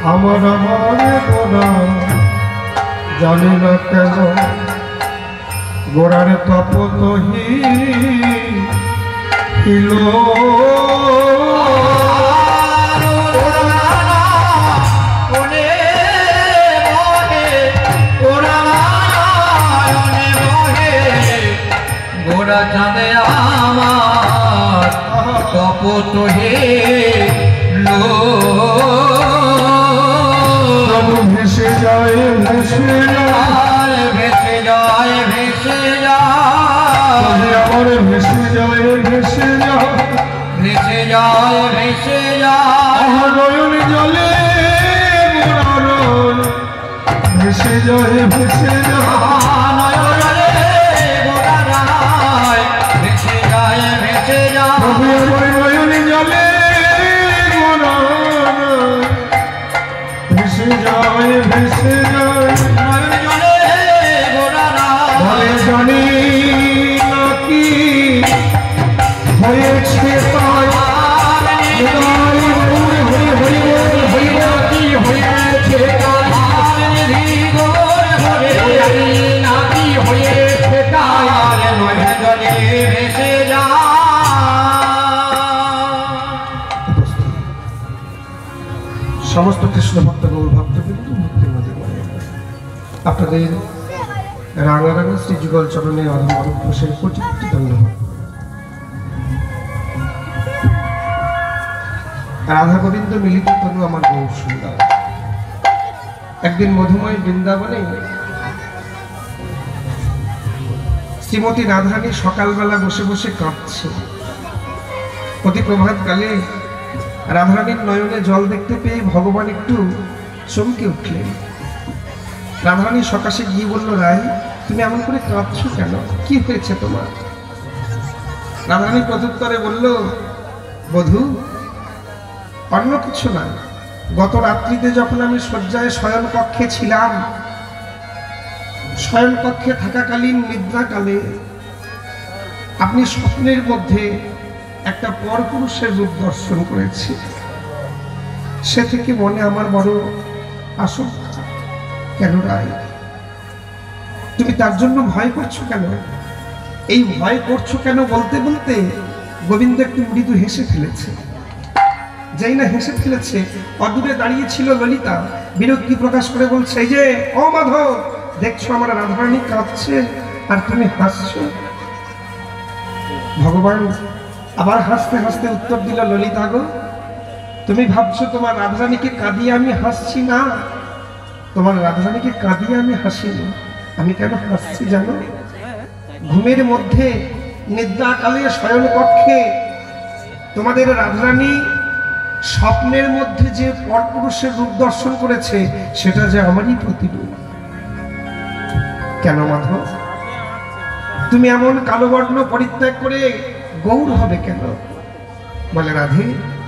আমার গোড়া জানি না কেন গোড়ার তপত হিল গোড়া জানে আমার তপত হিল ভেসে যায় ভেসে যায় ভেসে যায় ভেসে যায় আমার ভেসে যায় ভেসে যায় ভেসে যায় ভেসে যায় নয়ন জলে ভেসে যায় ভেসে যায় নয়ন জলে গোড়া যায় ভেসে যায় ভেসে যায় নয়ন জলে ভেসে যায় ভেসে যায় নয়ন জলে গোড়া বলে যায় জানি নাকি হয়েছে তাই হয়েছে নাকি হয়েছে তাই নয়ন জলে ভেসে যায় সমস্ত কৃষ্ণ ভক্ত গৌর ভক্তবৃন্দ মুক্তির মধ্যে আপনাদের রাঙা রাঙা শ্রী যুগল চরণে অধম ঘোষের কোটি কোটি ধন্যবাদ। রাধা গোবিন্দ মিলিত তনু আমার গৌর সুন্দর। একদিন মধুময় বৃন্দাবনে শ্রীমতী রাধারানী সকালবেলা বসে বসে কাঁদছে। অতি প্রভাতকালে রাধারানীর নয়নে জল দেখতে পেয়ে ভগবান একটু চমকে উঠলেন। রাধারানী সকাশে গিয়ে বলল, রায় তুমি এমন করে কাঁদছো কেন, কি হয়েছে তোমার? রাধারানী প্রত্যুত্তরে বলল, বধূ অন্য কিছু না, গত রাত্রিতে যখন আমি শয্যায় শয়ন কক্ষে ছিলাম, শয়ন কক্ষে থাকাকালীন নিদ্রাকালে আপনি স্বপ্নের মধ্যে একটা পরপুরুষের রূপ দর্শন করেছি। সে থেকে মনে আমার বড় আশঙ্কা। কেন রায়, তুমি তার জন্য ভয় করছো কেন? এই ভয় করছো কেন বলতে বলতে গোবিন্দ একটু মৃদু হেসে ফেলেছে। যেই না হেসে ফেলেছে, অদূরে দাঁড়িয়ে ছিল ললিতা, বিরক্তি প্রকাশ করে বলছে, এই যে ও মাধব, দেখছো আমার রাধারানী কাঁদছে আর তুমি হাসছো। ভগবান আবার হাসতে হাসতে উত্তর দিল, ললিতা গো, তুমি ভাবছো তোমার রাধারানীকে কাঁদিয়ে আমি হাসছি? না, তোমার রাধারানীকে কাঁদিয়ে আমি হাসিনি। আমি কেন হাসছি জানো? ঘুমের মধ্যে নিদ্রাকালে শয়ন কক্ষে তোমাদের রাধারানী স্বপ্নের মধ্যে যে পরপুরুষের রূপ দর্শন করেছে, সেটা যে আমারই প্রতিরূপ। কেন মাধব, তুমি এমন কালো বর্ণ পরিত্যাগ করে গৌর হবে কেন? বলে, রাধে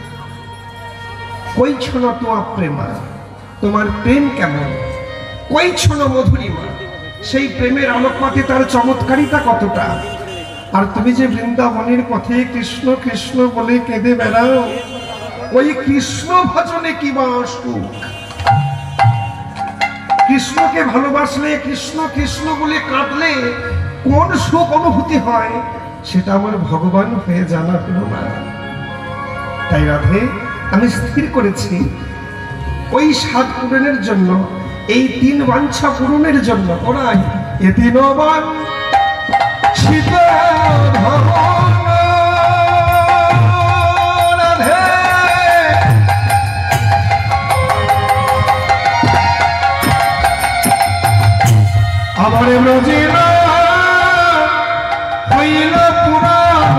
কই ছোন তোমার প্রেমা, তোমার প্রেম কেমন, কই ছোন মধুরিমা, সেই প্রেমের আলোকপাতে তার চমৎকারিতা কতটা। আর তুমি যে বৃন্দাবনের পথে কৃষ্ণ কৃষ্ণ বলে কেঁদে বেড়াও, ওই কৃষ্ণ ভজনে কি বা সুখ। কৃষ্ণকে ভালোবাসলে, কৃষ্ণ কৃষ্ণ বলে কাঁদলে কোন সুখ অনুভূতি হয়, সেটা আমার ভগবান হয়ে জানা হলো না। তাই রাধে, আমি স্থির করেছি ওই 7 পূরণের জন্য, এই 3 বাঞ্ছা পূরণের জন্য, ওরাই এ 3 বাঞ্ছিত রাধে আমার ব্রজের হইল পুরাণ।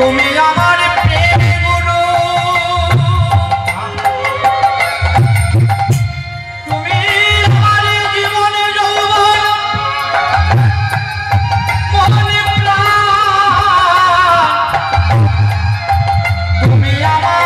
তুমি আমার প্রেম গুরু, তুমি আমার জীবনে যৌবন মনে প্রাণ, তুমি আমার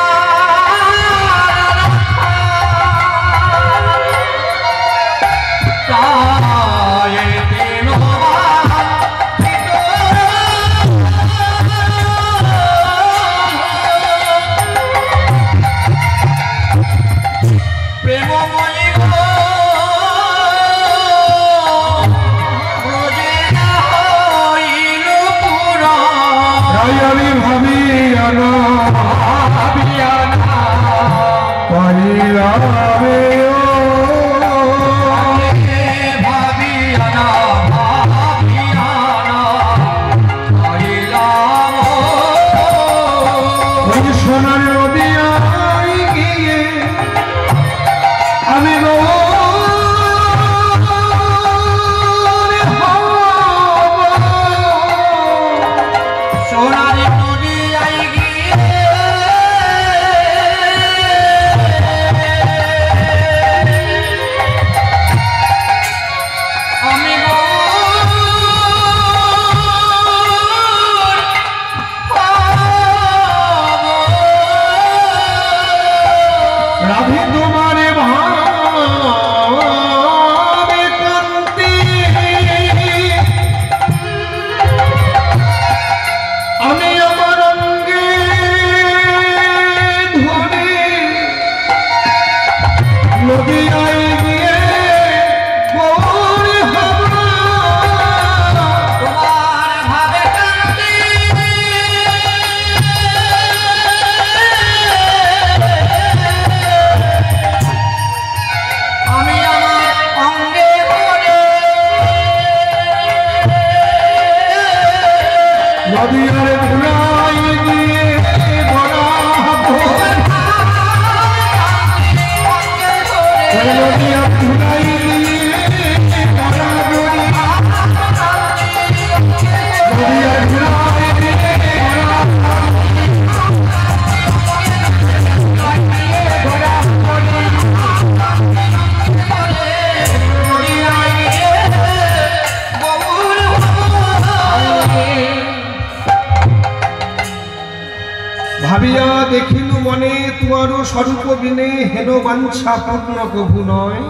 ভাবিয়া দেখিলু মনে তোমার স্বরূপ বিনে হেন বাঞ্ছা পূর্ণ কভু নয়,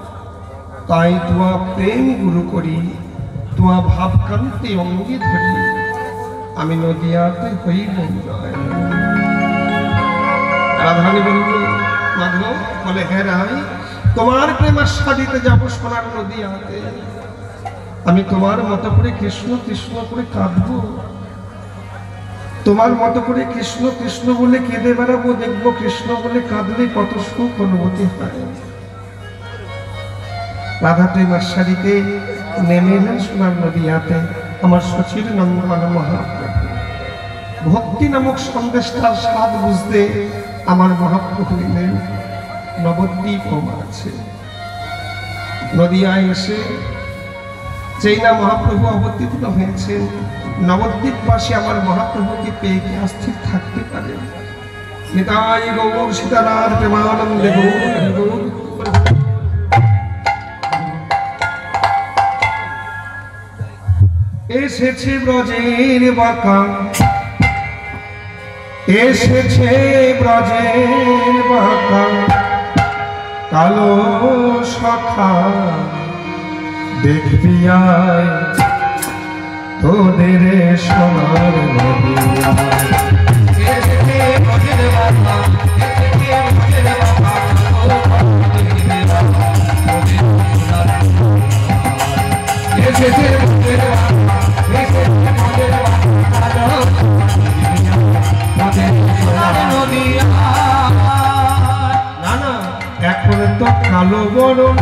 তাই তোমা প্রেম গুরু করি তোমা ভাবকান্তি অঙ্গে ধরি আমি নদিয়াতে হইব নয়। রাধারানী বলল মাধব, বলে হ্যাঁ রাই, তোমার প্রেমার সাদিতে যাব সোনার নদিয়াতে। আমি তোমার মতো করে কৃষ্ণ কৃষ্ণ করে কাঁদবো, তোমার মতো করে কৃষ্ণ কৃষ্ণ বলে কেঁদে বেড়াবো, দেখবো কৃষ্ণ বলে কাঁদলে কত সুখ অনুভূতি হয়। রাধা প্রেমার সারিতে নেমে এলেন সোনার নদিয়াতে আমার শচীর নন্দন মহাপ্রভু। ভক্তি নামক সন্দেশটার স্বাদ বুঝতে আমার মহাপ্রভু এলেন। নবদ্বীপ আছে নদিয়ায় এসে যেই না মহাপ্রভু অবতীর্ণ হয়েছেন, নবদ্বীপবাসী আমার মহাপ্রভুকে পেয়ে কি অস্থির থাকতে পারে? নিতাই গৌর সীতারাম প্রেমানন্দে গৌর। এসেছে ব্রজের বাঁকা, এসেছে ব্রজের বাঁকা কালো সখা, দেখবি আয় তোদের সোনার নদিয়া। না না, এখন তো কালো বরণ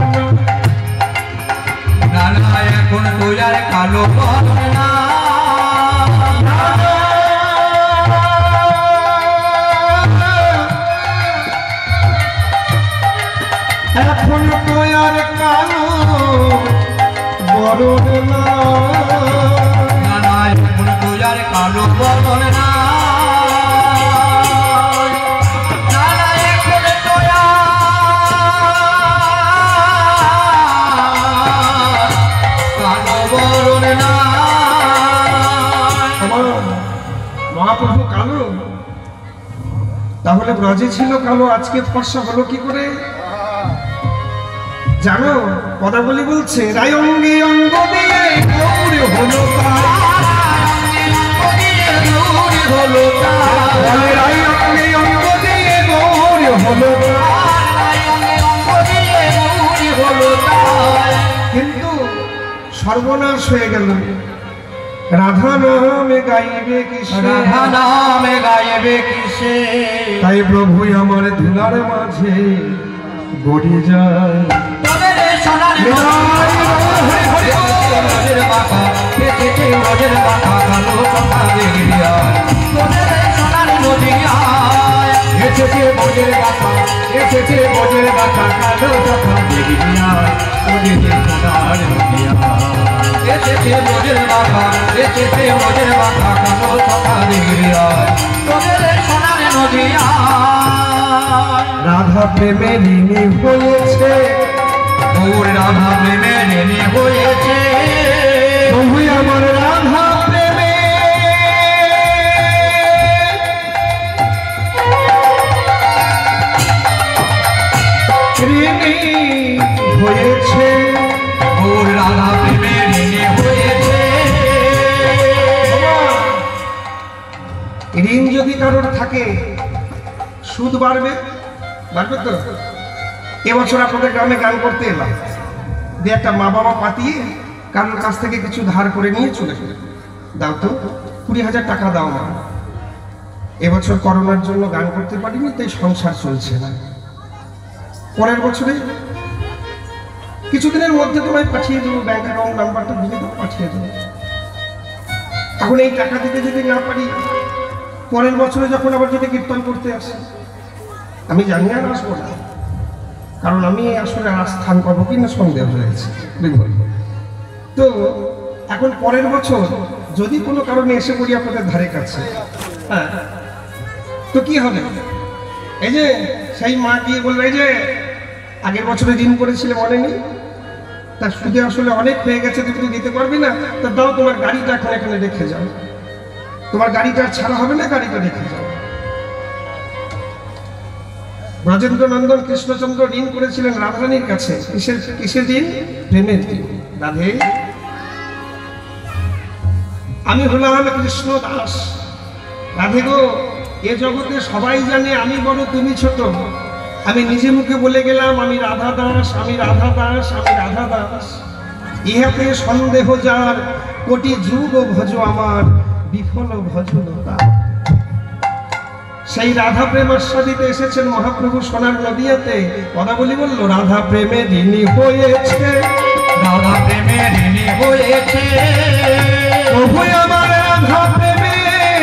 না, না এখন তো আর কালো বরণ না, এখন তো আর কালো বরণ না, এখন তো আর কালো বরণ না। মহাপ্রভু কালো, তাহলে ব্রজে ছিল কালো, আজকে ফর্সা হলো কি করে জানো? পদাবলী বলছে রায় অঙ্গে অঙ্গ দিয়ে গৌর হলো তার, রায় অঙ্গে অঙ্গ দিয়ে গৌর হলো তার। কিন্তু সর্বনাশ হয়ে গেল। রাধা নামে গাইবে কিসে, রাধা নামে গাইবে কিসে, তাই প্রভু আমার ধুলার মাঝে গড়ে যায়। তোদের সোনার রোজের বাঁকা এসেছে, রোজের বাঁকা কালো কথা দেখিয়া, তোদের সোনার নদিয়া এসেছে বোঝের বাঁকা, এসেছে বোঝের বাঁকা কালো কথা দেখিয়া, তোদের সোনার নদিয়া এসেছে বোঝের বাঁকা, এসেছে বোঝের বাঁকা কালো কথা দেখিয়া, তোদের সোনার নদিয়া। রাধা প্রেমে ঋণী হয়েছে, গৌর রাধা প্রেমে ঋণী হয়েছে, প্রভু আমার রাধা প্রেমে ঋণী হয়েছে, গৌর রাধা প্রেমে ঋণী হয়েছে। ঋণ যদি কারোর থাকে সুদ বাড়বে, বাড়বে তো। এবছর আপনাদের গ্রামে গান করতে এলাম, দিয়ে একটা মা বাবা পাতিয়ে কারোর কাছ থেকে কিছু ধার করে নিয়ে চলে গেল, দাও তো 20,000 টাকা দাও মা, এবছর করোনার জন্য গান করতে পারিনি, তাই সংসার চলছে না, পরের বছরে কিছুদিনের মধ্যে তোমায় পাঠিয়ে দেবো, ব্যাংক অ্যাকাউন্ট নাম্বারটা দিয়ে দেবো, পাঠিয়ে দেবো। এখন এই টাকা দিতে যদি না পারি, পরের বছরে যখন আবার যদি কীর্তন করতে আসে, আমি জানি আর আসবো না, কারণ আমি আসলে আর স্থান পাবো কিনা সন্দেহ রয়েছে। তো এখন পরের বছর যদি কোনো কারণে এসে পড়ি আপনাদের ধারে কাছে, হ্যাঁ, তো কি হবে? এই যে সেই মা গিয়ে বলবে, এই যে আগের বছরে ঋণ করেছিলে মনে নেই, তার সুদে আসলে অনেক হয়ে গেছে, তুমি তো দিতে পারবি না, তা দাও তোমার গাড়িটা এখন এখানে রেখে যাও, তোমার গাড়িটা আর ছাড়া হবে না, গাড়িটা রেখে যাও। ব্রজেন্দ্র নন্দন কৃষ্ণচন্দ্র ঋণ করেছিলেন রাধারানীর কাছে, কিসের ঋণ? প্রেমের ঋণ। রাধে, আমি হলাম কৃষ্ণ দাস, রাধে গো, এ জগতে সবাই জানে আমি বড় তুমি ছোট, আমি নিজে মুখে বলে গেলাম আমি রাধা দাস, আমি রাধা দাস, আমি রাধা দাস, ইহাতে সন্দেহ যার, কোটি যুগ ভজ আমার, বিফল ভজনতা। সেই রাধা প্রেমের সাথে এসেছেন মহাপ্রভু সোনার নদিয়াতে, পদাবলী বলল রাধা প্রেমে ঋণী হয়েছে, রাধা প্রেমে ঋণী হয়েছে, প্রভু আমার রাধা প্রেমে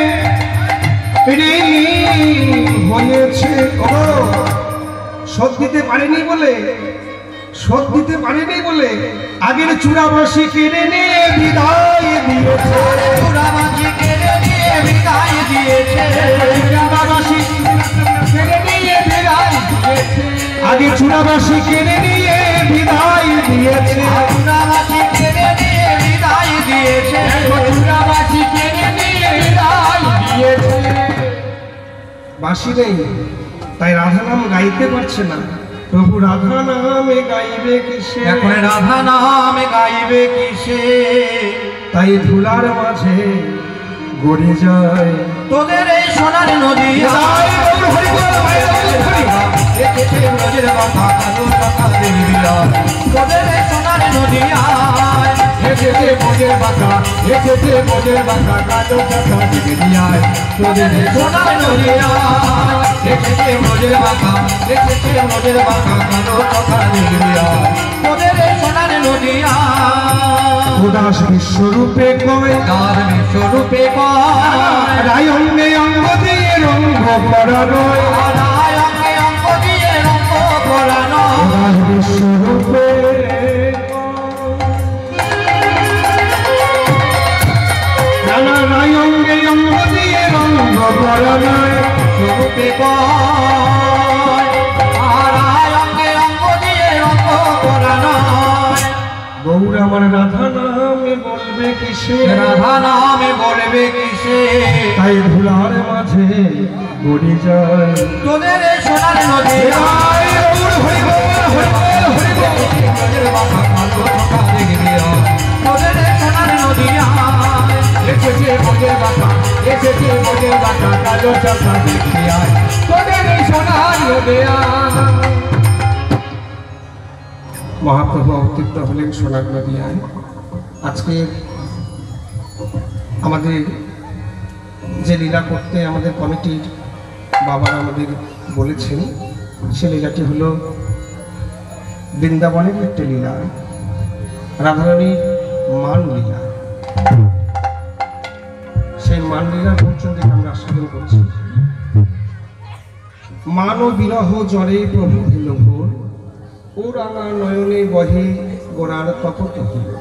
ঋণী হয়েছে। ও শোধ দিতে পারেনি বলে, শোধ দিতে পারেনি বলে আগের চূড়াবাসী কেড়ে নিয়ে বিদায় দিয়েছে, চূড়াবাসী কেড়ে নিয়ে বিদায় দিয়েছে, চূড়াবাসী কেড়ে নিয়ে বিদায় দিয়েছে, আগে চূড়াবাসী কেড়ে নিয়ে বিদায় দিয়েছে, চূড়াবাসী কেড়ে নিয়ে বিদায় দিয়েছে, চূড়াবাসী কেড়ে নিয়ে বিদায় দিয়েছে। বাসি নেই, তাই রাধা নাম গাইতে পারছে না, প্রভু রাধা নামে গাইবে কিসে, এখন রাধা নামে গাইবে কিসে, তাই ধুলার মাঝে গড়ে যায় তোদের এই সোনার নদী এসেছে ব্রজের বাঁকা কালো কথা দেখিয়া, তোদের এই সোনার নদী এসেছে বোঝের বাঁকা, এসেছে বোঝের বাঁকা কালো কথা দেখিয়া, তোদের এই সোনার নদী এসেছে বোঝের বাঁকা, এসেছে বোঝের বাঁকা কালো কথা দেখিয়া, তোদের এই সোনার নদী উদাস বিশ্বরূপে কয়, তার বিশ্বরূপে কয়, রায় অঙ্গে অঙ্গ দিয়ে রঙ্গ করা নয়, রায় অঙ্গে অঙ্গ দিয়ে রঙ্গ করা নয়, উদাস বিশ্বরূপে নানা রায় অঙ্গে অঙ্গ দিয়ে রঙ্গ করা নয়, স্বরূপে কয়, আর রায় অঙ্গে অঙ্গ দিয়ে রঙ্গ করা নয়, গৌরা আমার রাধা নামে বলবে কিসে, রাধা নামে বলবে কিসে, তাই ধুলার মাঝে গড়ি যায় তোদের সোনার নদী আয়। হরি বল হরি বল হরি বল, তোদের বাঁকা কালো চোখা দেখবি আয়, তোদের সোনার নদী আয়। এসেছে বোঝের বাঁকা, এসেছে বোঝের বাঁকা কালো চোখা দেখবি আয়, তোদের সোনার নদী আয়। মহাপ্রভু অবতীর্ণ হলেন সোনার নদিয়ায়। আজকে আমাদের যে লীলা করতে আমাদের কমিটির বাবারা আমাদের বলেছেন, সে লীলাটি হলো বৃন্দাবনের একটি লীলা, রাধারানীর মান লীলা। সেই মান লীলার পর্যন্ত আমরা আস্বাদন করছি। মান ও বিরহ জ্বরে প্রভু দিল ভোর, ও রাঙা নয়নে বহে গোড়ার তপত।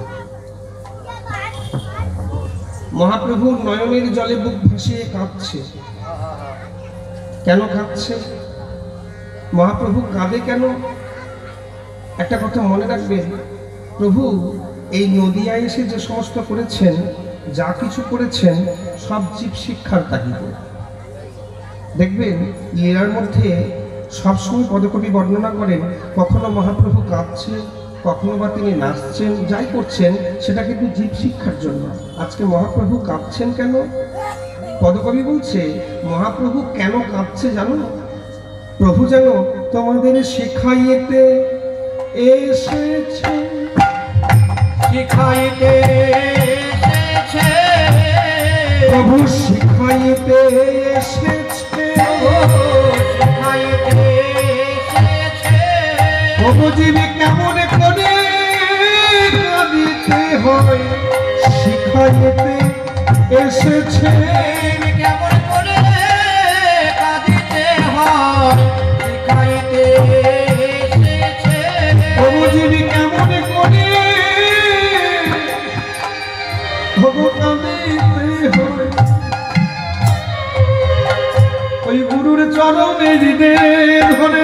মহাপ্রভুর নয়নের জলে বুক ভাসিয়ে কাঁদছে। কেন কাঁদছে? মহাপ্রভু কাঁদে কেন? একটা কথা মনে রাখবেন, প্রভু এই নদিয়ায় এসে যে সমস্ত করেছেন, যা কিছু করেছেন, সব জীব শিক্ষার তাগিদে। দেখবেন লীলার মধ্যে সবসময় পদকবি বর্ণনা করেন, কখনো মহাপ্রভু কাঁদছে, কখনো বা তিনি নাচছেন, যাই করছেন সেটা কিন্তু জীব শিক্ষার জন্য। আজকে মহাপ্রভু কাঁদছেন কেন? পদকবি বলছে মহাপ্রভু কেন কাঁদছে জানো? প্রভু যেন তোমাদের শিখাইতে এসেছে, শিখাইতে এসেছে, প্রভু শিখাইতে এসেছে, শিখাইতে এসেছে। প্রভু জীবে কেমন করে কাঁদিতে হয় শিখাইতে এসেছে, কেমন করে কাঁদিতে হয় শিখাইতে এসেছে। প্রভু জীবে কেমন করে প্রভু কাঁদিতে হয়, ওই গুরুর চরণে হৃদে ধরে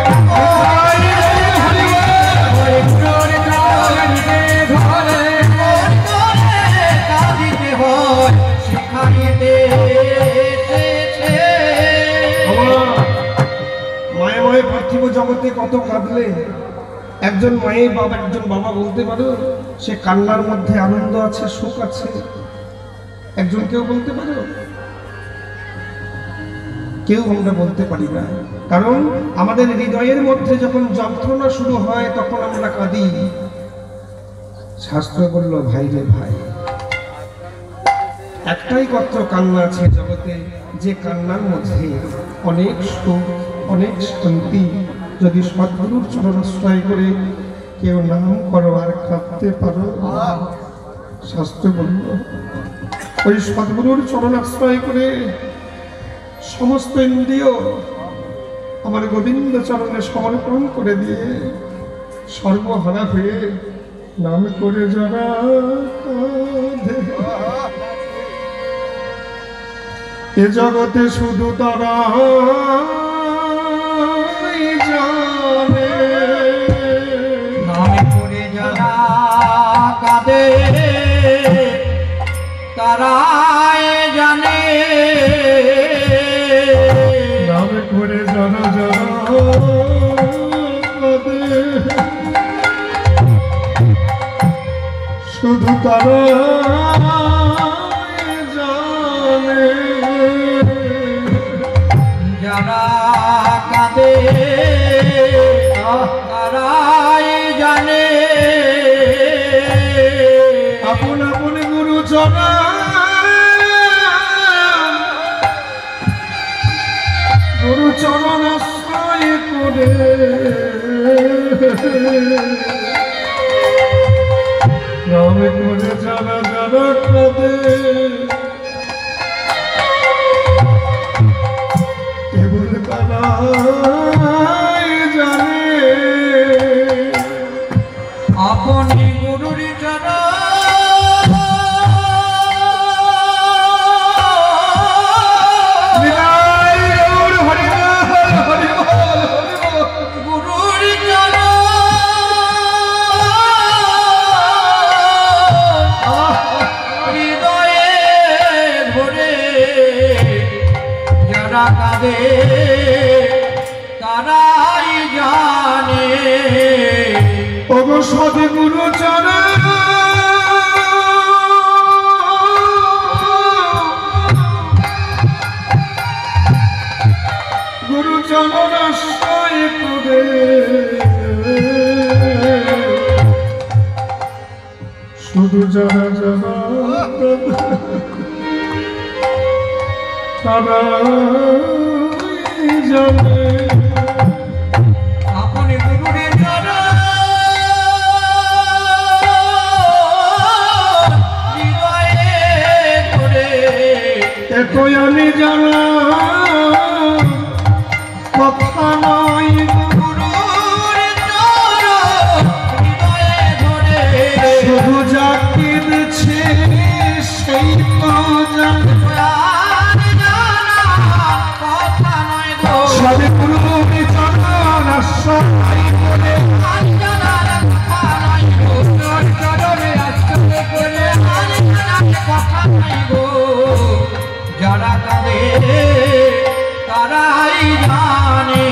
পার্থিব জগতে কত কাঁদলে একজন মায়ের বাবা, একজন বাবা বলতে পারো সে কান্নার মধ্যে আনন্দ আছে, সুখ আছে? একজন কেউ বলতে পারো? কেউ আমরা বলতে পারি না। কারণ আমাদের হৃদয়ের মধ্যে যখন যন্ত্রণা শুরু হয় তখন আমরা কাঁদি। শাস্ত্র বলল ভাই রে ভাই, একটাই মাত্র কান্না আছে জগতে, যে কান্নার মধ্যে অনেক সুখ, অনেক শান্তি। যদি সদ্গুরুর চরণাশ্রয় করে কেউ নাম করো আর কাঁদতে পারো, শাস্ত্র বলল ওই সদ্গুরুর চরণাশ্রয় করে সমস্ত ইন্দ্রিয় আমার গোবিন্দ চরণে সমর্পণ করে দিয়ে সর্বহারা হয়ে নাম করে যারা কাঁদে, এ জগতে শুধু তারা জানে, নামে করে যারা কাঁদে তারাই জানে, নামে করে যারা যারা কাঁদে শুধু তারা জানে, যারা কাঁদে তারাই জানে। আপন আপন গুরু চরণ, গুরু চরণ আশ্রয় করে নামে করে যারা যারা কাঁদে কেবল তারাই জানে, আপনি গুরুর চরণ গুরুর চরণ কাঁদে তারাই জানে। ওগো সদ্গুরু চরণ গুরু চরণ আশ্রয় করে শুধু যারা যারা তারা জানে। আপনি গুরুরে জানা হৃদয়ে ধরে এতই আমি জানা কথা নয় গুরুর চরণ হৃদয়ে ধরে শুধু যা কেঁদেছে সেই তো জানে। কথা নয় গো সদ্গুরু চরণ আশ্রয় করে যারা কাঁদে তারাই জানে।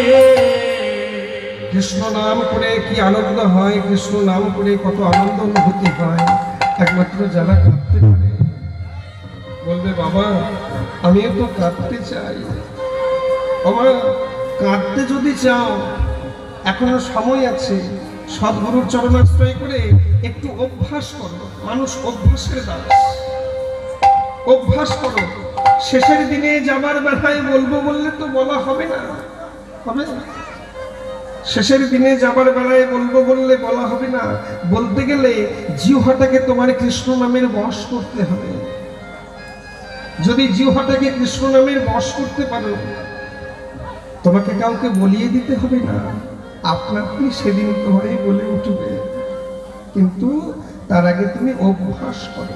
কৃষ্ণ নাম করে কি আনন্দ হয়, কৃষ্ণ নাম করে কত আনন্দ অনুভূতি হয়, একমাত্র যারা কাঁদতে পারে। বলবে বাবা আমিও তো কাঁদতে চাই। বাবা কাঁদতে যদি চাও এখনো সময় আছে, সদ্গুরুর চরণাশ্রয় করে একটু অভ্যাস করো। মানুষ অভ্যাসের দাস, অভ্যাস করো। শেষের দিনে যাবার বেলায় বলবো বললে তো বলা হবে না, হবে না। শেষের দিনে যাবার বেলায় বলবো বললে বলা হবে না। বলতে গেলে জিহ্বাটাকে তোমার কৃষ্ণ নামের বশ করতে হবে। যদি জিহ্বাটাকে কৃষ্ণ নামের বশ করতে পারো, তোমাকে কাউকে বলিয়ে দিতে হবে না, আপনাকে সেদিন তোমারই বলে উঠবে। কিন্তু তার আগে তুমি অভ্যাস করো।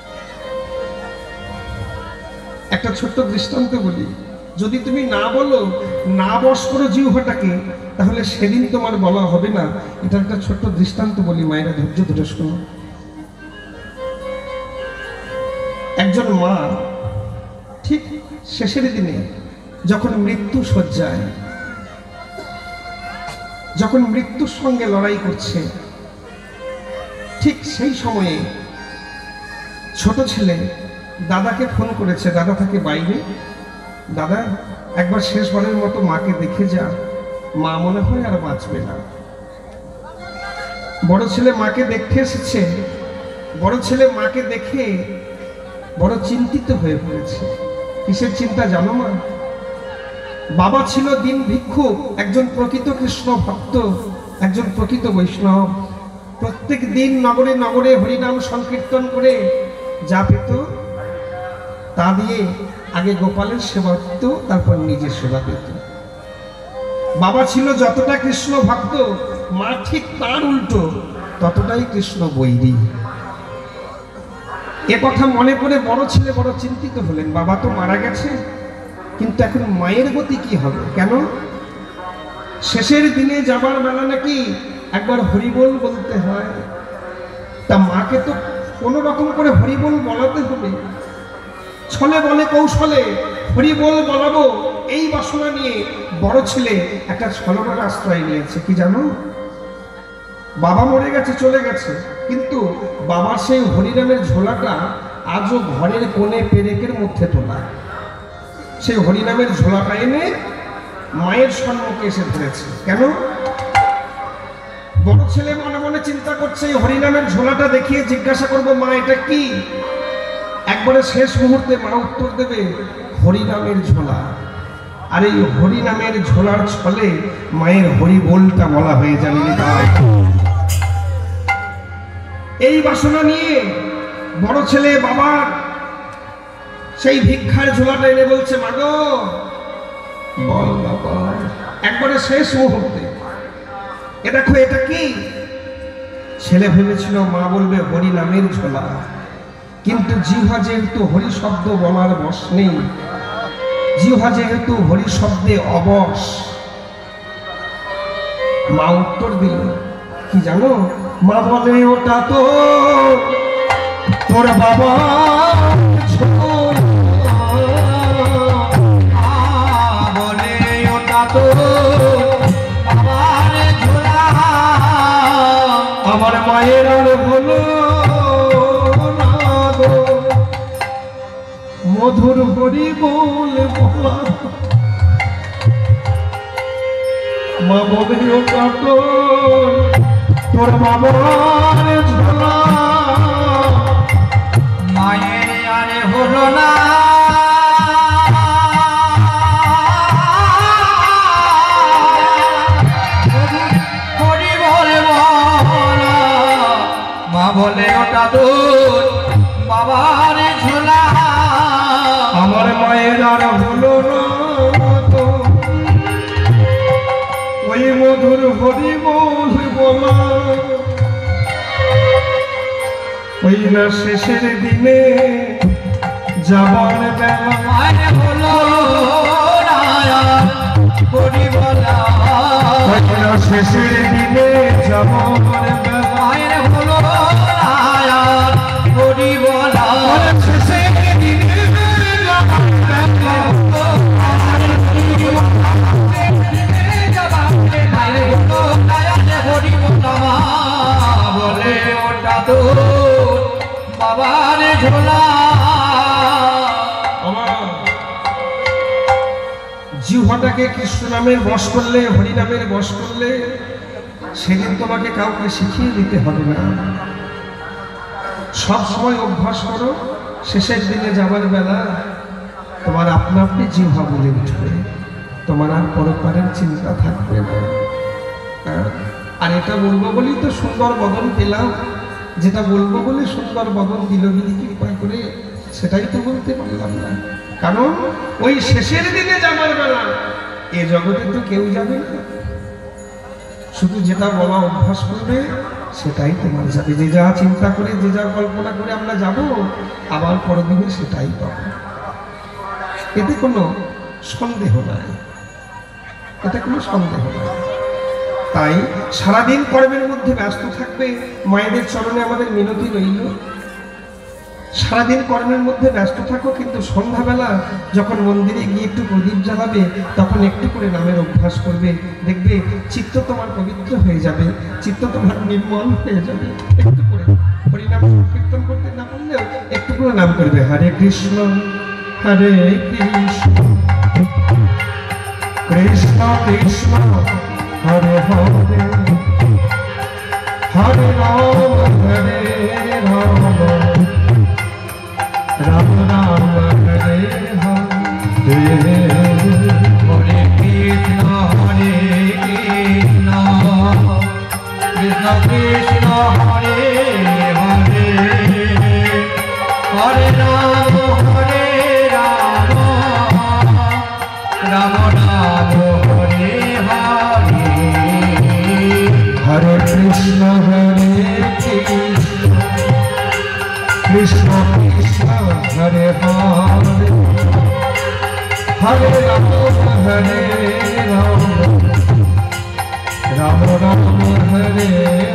একটা ছোট্ট দৃষ্টান্ত বলি, যদি তুমি না বলো, না বশ করো জিহ্বাটাকে, তাহলে সেদিন তোমার বলা হবে না। এটা একটা ছোট্ট দৃষ্টান্ত বলি, মায়েরা ধৈর্য ধরে শোনো। একজন মা ঠিক শেষের দিনে যখন মৃত্যু শয্যায়, যখন মৃত্যুর সঙ্গে লড়াই করছে, ঠিক সেই সময়ে ছোট ছেলে দাদাকে ফোন করেছে। দাদা থাকে বাইরে। দাদা একবার শেষবারের মতো মাকে দেখে যা, মা মনে হয় আর বাঁচবে না। বড় ছেলে মাকে দেখতে এসেছে। বড় ছেলে মাকে দেখে বড় চিন্তিত হয়ে পড়েছে। কিসের চিন্তা জানো মা? বাবা ছিল দিন ভিক্ষুক, একজন প্রকৃত কৃষ্ণ ভক্ত, একজন প্রকৃত বৈষ্ণব। প্রত্যেক দিন নগরে নগরে হরিনাম সংকীর্তন করে যা পেত তা দিয়ে আগে গোপালের সেবা করত, তারপর নিজের সেবা পেত। বাবা ছিল যতটা কৃষ্ণ ভক্ত, মা ঠিক তার উল্টো, ততটাই কৃষ্ণ বৈরী। এ কথা মনে করে বড় ছেলে বড় চিন্তিত হলেন। বাবা তো মারা গেছে, কিন্তু এখন মায়ের গতি কি হবে? কেন? শেষের দিনে যাবার বেলা নাকি একবার হরিবোল বলতে হয়। তা মাকে তো কোনো রকম করে হরিবোল বলাতে হবে। ছলে বলে কৌশলে হরিবোল বলাবো, এই বাসনা নিয়ে বড় ছেলে একটা ছলনার আশ্রয় নিয়েছে। কি জানো? বাবা মরে গেছে, চলে গেছে, কিন্তু বাবার সেই হরিনামের ঝোলাটা আজও ঘরের কোণে পেরেকের মধ্যে তোলা। সেই হরিনামের ঝোলাটা এনে মায়ের সম্মুখে এসে ধরেছে। কেন? বড় ছেলে মনে মনে চিন্তা করছে, এই হরিনামের ঝোলাটা দেখিয়ে জিজ্ঞাসা করবো, মা এটা কি? একবারে শেষ মুহূর্তে মা উত্তর দেবে, হরিনামের ঝোলা। আর এই হরিনামের ঝোলার ছলে মায়ের হরি বলটা বলা হয়ে যাবে। এই বাসনা নিয়ে বড় ছেলে বাবার সেই ভিক্ষার ঝোলাটা এনে বলছে, মাগো বল বাবা। একবারে শেষ মুহূর্তে এ দেখো এটা কি? ছেলে ভেবেছিল মা বলবে হরি নামের ঝোলা, কিন্তু জিহ্বা যেহেতু হরি শব্দ বলার বশ নেই, জিহ্বা যেহেতু হরি শব্দে অবশ, মা উত্তর দিল কি জানো? মা বলে ওটা তো তোর বাবা মধুর হরি বল বলা মা বলে ও কাটো তোর বাবার ঝোলা মায়ের আরে হলো না হরি বল বলা মা বলে ওটা দুধ বাবার ঝোলা আমার মায়ের আর হলো না তো ওই মধুর হরি বল বলা ওই না শেষের দিনে যাবার বেলা মায়ের হলো না হরি বলা ওই না শেষের দিনে যাবার বেলা মায়ের হলো না হরি বলা শেষের দিনে বলে ওটা তো বাবার ঝোলা জিহ্বাটাকে কৃষ্ণ নামের বশ করলে হরি নামের বশ করলে সেদিন তোমাকে কাউকে শিখিয়ে দিতে হবে না সব সময় অভ্যাস করো শেষের দিনে যাবার বেলা তোমার আপনা আপনি জিহ্বা বলে উঠবে তোমার আর পরপারের চিন্তা থাকবে না আর এটা বলবো বলেই তো সুন্দর বদন পেলাম যেটা বলবো বলে সুন্দর বদন দিল বিলি কৃপা করে সেটাই তো বলতে পারলাম না কারণ ওই শেষের দিনে যাবার বেলা এ জগতে তো কেউ যাবে না শুধু যেটা বলা অভ্যাস করবে সেটাই তোমার যাবে যে যা চিন্তা করে যে যা কল্পনা করে আমরা যাব আবার পরদিনে সেটাই পাবো এতে কোনো সন্দেহ নাই এতে কোনো সন্দেহ নাই তাই সারাদিন কর্মের মধ্যে ব্যস্ত থাকবে মায়েদের চরণে আমাদের মিনতি রইল সারাদিন কর্মের মধ্যে ব্যস্ত থাকো কিন্তু সন্ধ্যাবেলা যখন মন্দিরে গিয়ে একটু প্রদীপ জ্বালাবে তখন একটু করে নামের অভ্যাস করবে দেখবে চিত্ত তোমার পবিত্র হয়ে যাবে চিত্ত তোমার নির্মল হয়ে যাবে একটু করে হরিনাম কীর্তন করতে না পারলেও একটু করে নাম করবে হরে কৃষ্ণ কৃষ্ণ কৃষ্ণ হরে হরে হরে রাম হরে রাম রাম রাম হরে হরে হরে কৃষ্ণ কৃষ্ণ কৃষ্ণ হরে হরে হরে রাম রাম রাম হরে হরে হরে কৃষ্ণ কৃষ্ণ কৃষ্ণ হরে হরে হরে রাম হরে রাম রাম রাম হরে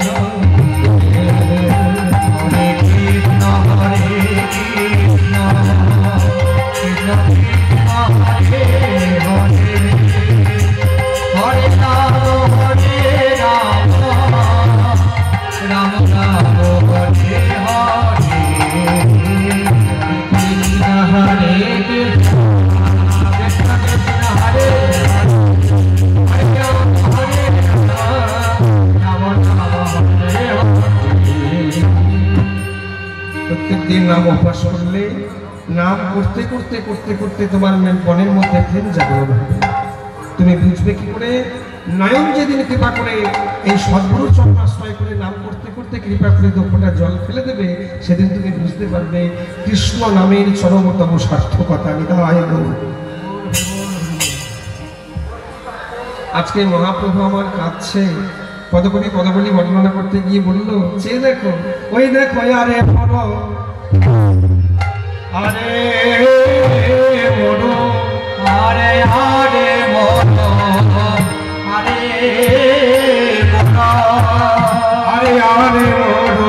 হরে কৃষ্ণ কৃষ্ণ কৃষ্ণ কৃষ্ণ হরে হরে হরে রাম রাম রাম হরে হরে কৃষ্ণ হরে কৃষ্ণ কৃষ্ণ কৃষ্ণ হরে হরে রাম রাম রাম হরে হরে প্রত্যেক দিন নাম অভ্যাস করলে নাম করতে করতে করতে করতে তোমার মনের মধ্যে প্রেম জাগরণ হবে তুমি বুঝবে কি করে নয়ন যেদিন কৃপা করে এই সদ্গুরুর চরণাশ্রয় করে নাম করতে করতে কৃপা করে দক্ষটা জল ফেলে দেবে সেদিন তুমি বুঝতে পারবে কৃষ্ণ নামের চরমতম সার্থকতা নিতাই গৌর। আজকে মহাপ্রভু আমার কাঁদছে পদকবি পদাবলী বর্ণনা করতে গিয়ে বলল যে দেখো ওই দেখো আরে বড় আরে বড় হরে হরে মন হরে মন আরে আরে বড়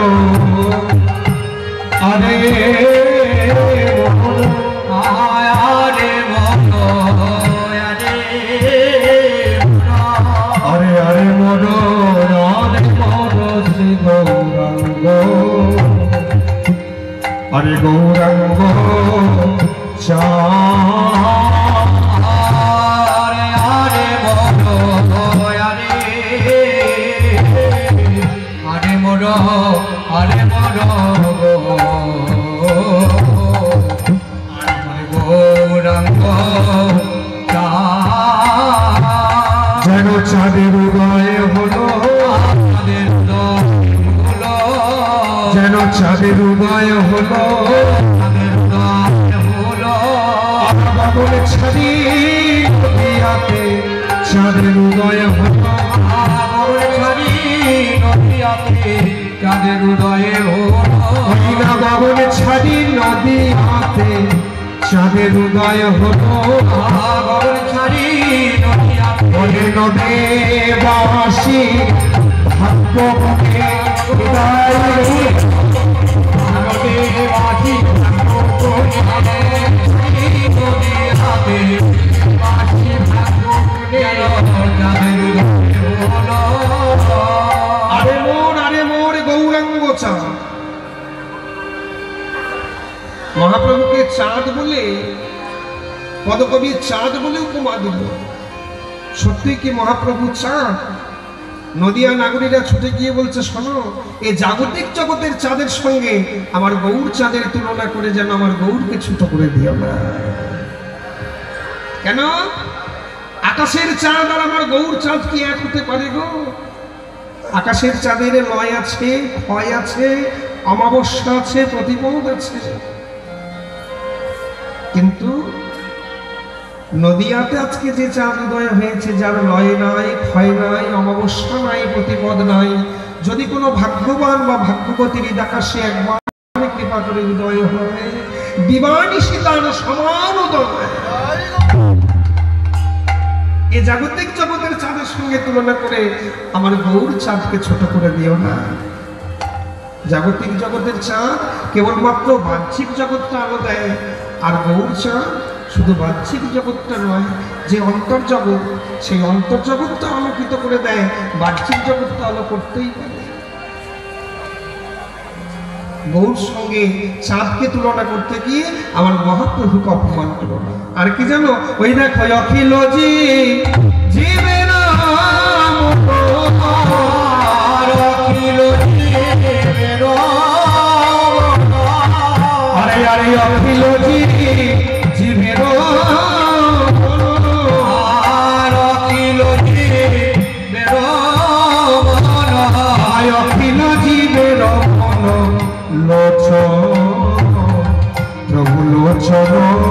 আরে বড় হরে মন আরে আরে বড় আরে বড় শ্রী গৌরাঙ্গ আরে গৌরাঙ্গ আরে আরে বলো আরে মরো আরে মরো গৌরাঙ্গ যেন চাঁদের উদয় হলো, যেন চাঁদের উদয় হলো, বাবুল ছাড়ি নদিয়াতে চাঁদের উদয় হলো, চাঁদের উদয়ে হইনা বাবুল ছাড়ি নদিয়াতে চাঁদের উদয় হলো, ছাড়ি বলে নদে বাসি ভাগ্য মুখে আরে মোর গৌরাঙ্গ চাঁদ। মহাপ্রভুকে চাঁদ বলে পদকবি চাঁদ বলে উপমা দিল। সত্যি কি মহাপ্রভু চাঁদ? নদিয়া নাগরীরা ছুটে গিয়ে বলছে, শোনো, এই জাগতিক জগতের চাঁদের সঙ্গে আমার গৌর চাঁদের তুলনা করে যেন আমার গৌরকে ছোট করে দিও না। কেন? আকাশের চাঁদ আর আমার গৌর চাঁদ কি এক হতে পারে গো? আকাশের চাঁদের লয় আছে, ক্ষয় আছে, অমাবস্যা আছে, প্রতিপদ আছে, কিন্তু নদিয়াতে আজকে যে চাঁদ উদয় হয়েছে, যার লয় নাই, ক্ষয় নাই, অমাবস্যা নাই, প্রতিপদ নাই, যদি কোনো ভাগ্যবান বা ভাগ্যবতীর আকাশে একবার কৃপা করে উদয় হয়, দিবানিশি তার সমান উদয়। এ জাগতিক জগতের চাঁদের সঙ্গে তুলনা করে আমার গৌর চাঁদকে ছোট করে দিও না। জাগতিক জগতের চাঁদ কেবলমাত্র বাহ্যিক জগৎটা আলো দেয়, আর গৌর চাঁদ শুধু বাহ্যিক জগৎটা নয়, যে অন্তর্জগৎ, সেই অন্তর্জগৎটা আলোকিত করে দেয়, বাহ্যিক জগৎটা আলো করতেই পারে। গৌর সঙ্গে চাঁদকে তুলনা করতে গিয়ে আমার মহাপ্রভুকে অপমান করো না। আর কি জানো, ওই দেখো অখিল জীবের আরে আরে অখিল জীবের অখিল জীবের লোচন প্রভু লোচন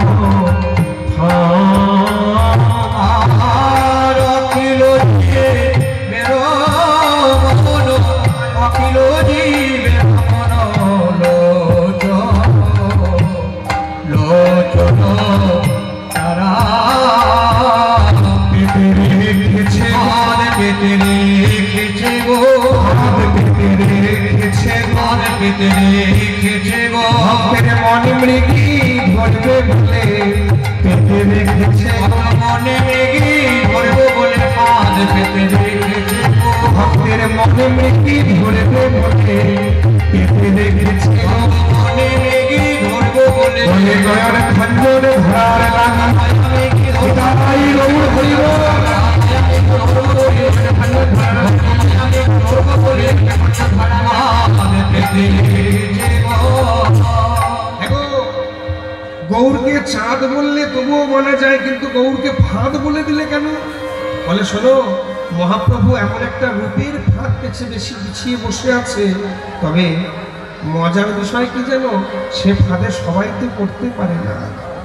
অখিল জীবের অখিল জীবের লোচন তারা পেতে রেখেছে, পেতে রেখেছে গো, পেতে রেখেছে, পেতে রেখেছে গো, ভক্তের মনে মৃগী ধরবে বলে পেতে রেখেছে, মনে মৃগী ধরবো বলে ফাঁদ পেতে রেখেছে গো, ভক্তের মনে মৃগী ধরবে বলে পেতে রেখেছে, মনে মৃগী ধরবো বলে বলে গয়র খঞ্জরে ধরার লাগা তাই গৌর হরিব গৌরকে চাঁদ বললে তবুও বলা যায়, কিন্তু গৌরকে ফাঁদ বলে দিলে কেন? বলে শোনো, মহাপ্রভু এমন একটা রূপের ফাঁদ পেছে বেশি বিছিয়ে বসে আছে, তবে মজার বিষয় কি জানো, সে ফাঁদে সবাই তো করতে পারে না।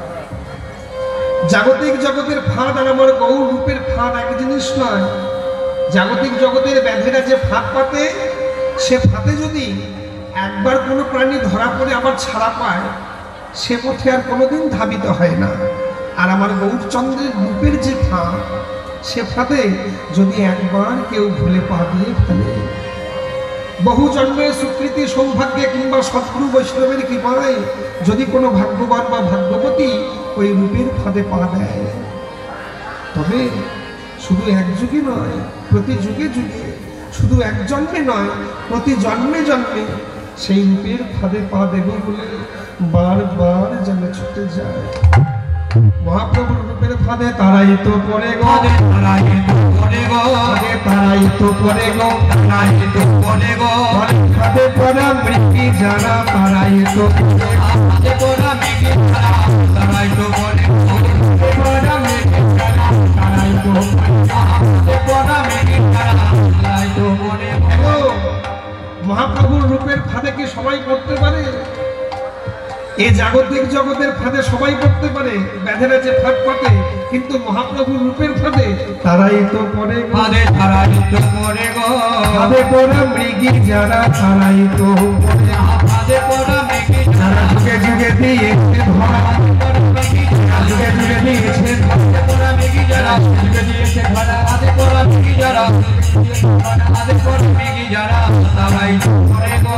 জাগতিক জগতের ফাঁদ আর আমার গৌর রূপের ফাঁদ এক জিনিস নয়। জাগতিক জগতের ব্যাধেরা যে ফাঁদ পাতে, সে ফাঁদে যদি একবার কোনো প্রাণী ধরা পড়ে আবার ছাড়া পায়, সে পথে আর কোনোদিন ধাবিত হয় না। আর আমার গৌরচন্দ্রের রূপের যে ফাঁদ, সে ফাঁদে যদি একবার কেউ ভুলে পা দিয়ে ফেলে, বহু জন্মের স্বীকৃতি সৌভাগ্যে কিংবা সৎগুরু বৈষ্ণবের কৃপায় যদি কোনো ভাগ্যবান বা ভাগ্যবতী ওই রূপের ফাঁদে পা দেয়, তবে শুধু এক যুগে নয়, প্রতি যুগে যুগে, শুধু এক জন্মে নয়, প্রতি জন্মে জন্মে সেই রূপের ফাঁদে পা দেবে বলে বারবার যেন ছুটে যায়। মহাপ্রভুর রূপের ফাঁদে তারাই তো পড়ে গো, তারাই তো পড়ে গো, তারাই তো পড়ে গো, তারাই তো পড়ে গো, ফাঁদে পড়া মৃত্যু যারা তারাই তো ফাঁদে পড়া মেঘে যারা তারাই তো পড়ে গো, পড়া মেঘে যারা তারাই তো ফাঁদে পড়া মেঘে যারা তারাই তো পড়ে গো। মহাপ্রভুর রূপের ফাঁদে কি সবাই পড়তে পারে? এই জাগতিক জগতের ফাঁদে সবাই পড়তে পারে, ব্যাধেরা যে ফাঁদ পাতে, কিন্তু মহাপ্রভুর রূপের ফাঁদে তারাই তো পড়ে গো, ফাঁদে তারাই তো পড়ে গো, ফাঁদে পড়া মৃগী যারা তারাই তো পড়ে, ফাঁদে পড়া মেঘে যারা যুগে যুগে দিয়েছে ধরা, যুগে যুগে দিয়েছে ফাঁদে পড়া মেঘে যারা যুগে দিয়েছে ধরা, ফাঁদে পড়া মেঘে যারা ফাঁদে পড়া মেঘে যারা তারাই তো পড়ে গো।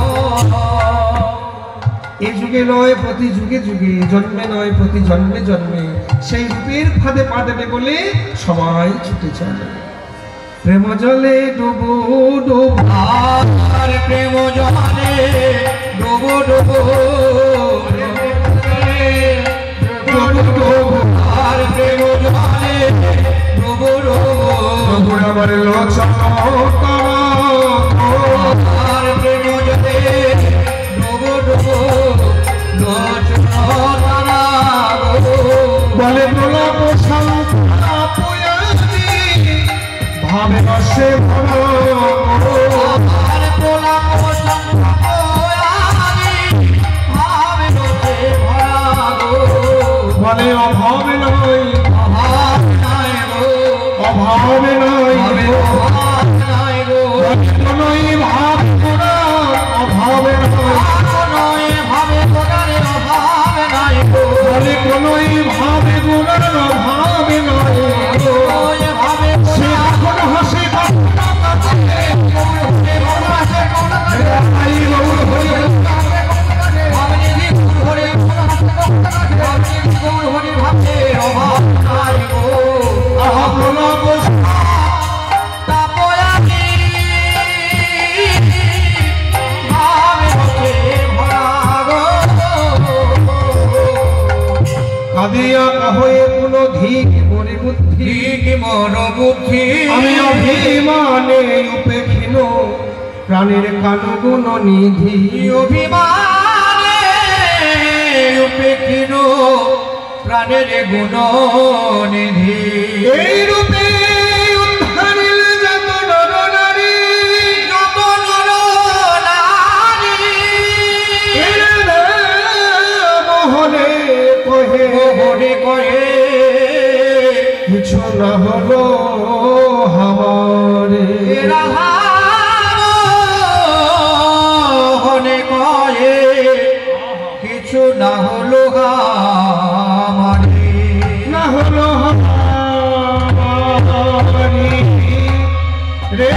এই যুগে নয় প্রতি যুগে যুগে, জন্মে নয় প্রতি জন্মে জন্মে সেই রূপের ফাঁদে পা দেবে বলে সবাই ছুটে চলে। প্রেম জলে ডুবো ডুবো, আর প্রেম জলে ডুবো ডুবো, আর প্রেম জলে ডুবো ডুবো, আমার লোচন আর প্রেম জলে ডুবো ডুবো, লোচন তারা গো। বলে গোলাপ শান্তা পুয়াদি ভাবে রসে ভরা, আর গোলাপ শান্তি ভাবে রসে ভরা গো। বলে অভাবে নয়, অভাব নাই গো, অভাবে নয়, অভাব নাই গো, কোনই ভাব করা অভাবে নয়, নয় ভাবে গোটারে অভাব নাই গো, বলে কোনই ভাবে গোড়ার অভাবে নয়, নয় ভাবে সে এখন হাসি ভাবে অভাব নাই গো। তাপয়ানি ভাবে রসে ভরা গো। কাঁদিয়া হয়ে কোন ধিক মনে বুদ্ধি, ঠিক মন বুদ্ধি আমি অভিমানে উপেক্ষিন প্রাণের কানুগুণ নিধি, অভিমানে উপেক্ষিন প্রাণের গুণ নিধি। এই রূপে উদ্ধারিল যত নর নারী, যত নর নারী এরা মোহনে কহে মোহনে কহে কিছু না হলো আমারে, এরা মোহনে কহে কিছু না হলো আমারে। না হলো আমারি রে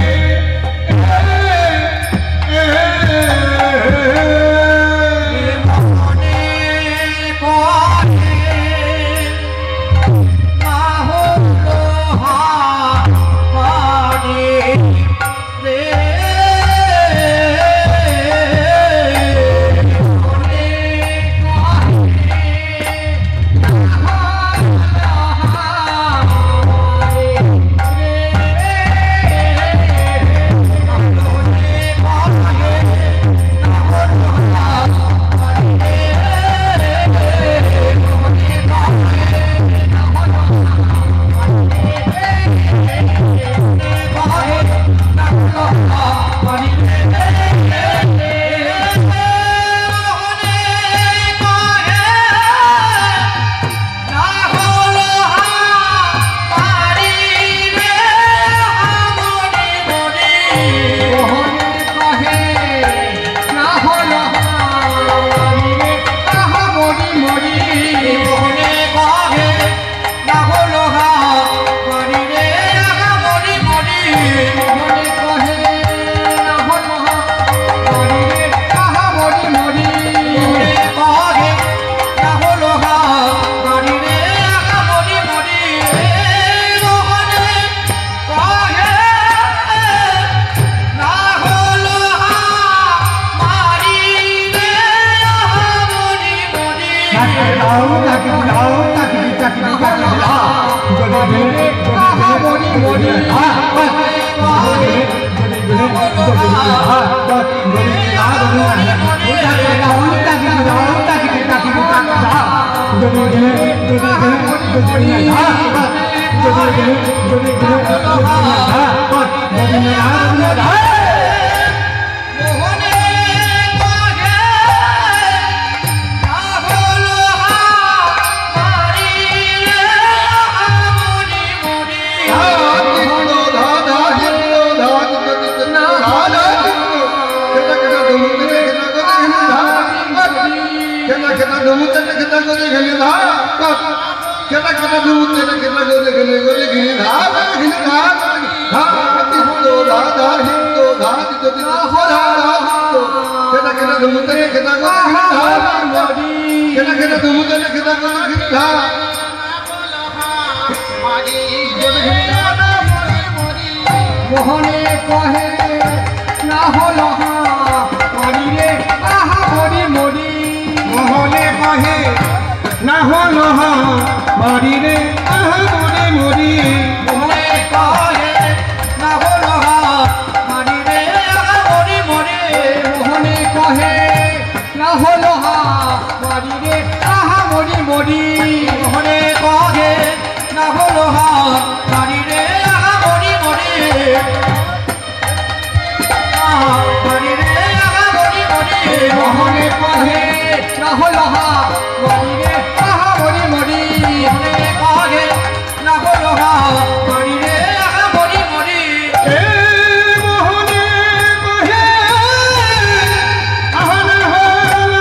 মনে কহে না হলো আমারে রে। মনে কহে রাম তাকি রাম তাকি তাকি তাকি যদি গেলে আহা মরি মরি মোহনে কহে না হলো মরি রে আহা মরি মরি মোহনে কহে না হলো মরি রে আহা মরি মরি মোহনে কহে না হলো মরি রে আহা মরি মরি মোহনে কহে না হলো মরি রে আহা মরি মরি মোহনে কহে না হলো মরি রে আহা মরি মরি মোহনে কহে না হলো মরি রে আহা মরি মরি মোহনে কহে না হলো মরি রে আহা মরি মরি মোহনে কহে আহা না হলো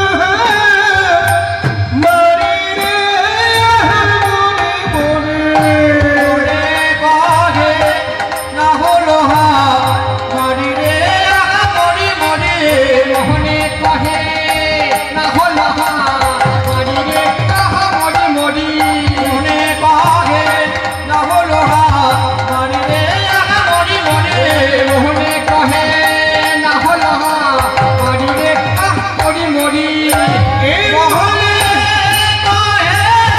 মরি রে আহা মরি মরি কহে না হলো মরি রে আহা মরি মরি মোহনে কহে না হলো মরি রে আহা মরি মরি মোহনে কহে না হলো মরি রে আহা মরি মরি মোহনে কহে না হলো মরি রে আহা মরি মরি মোহনে কহে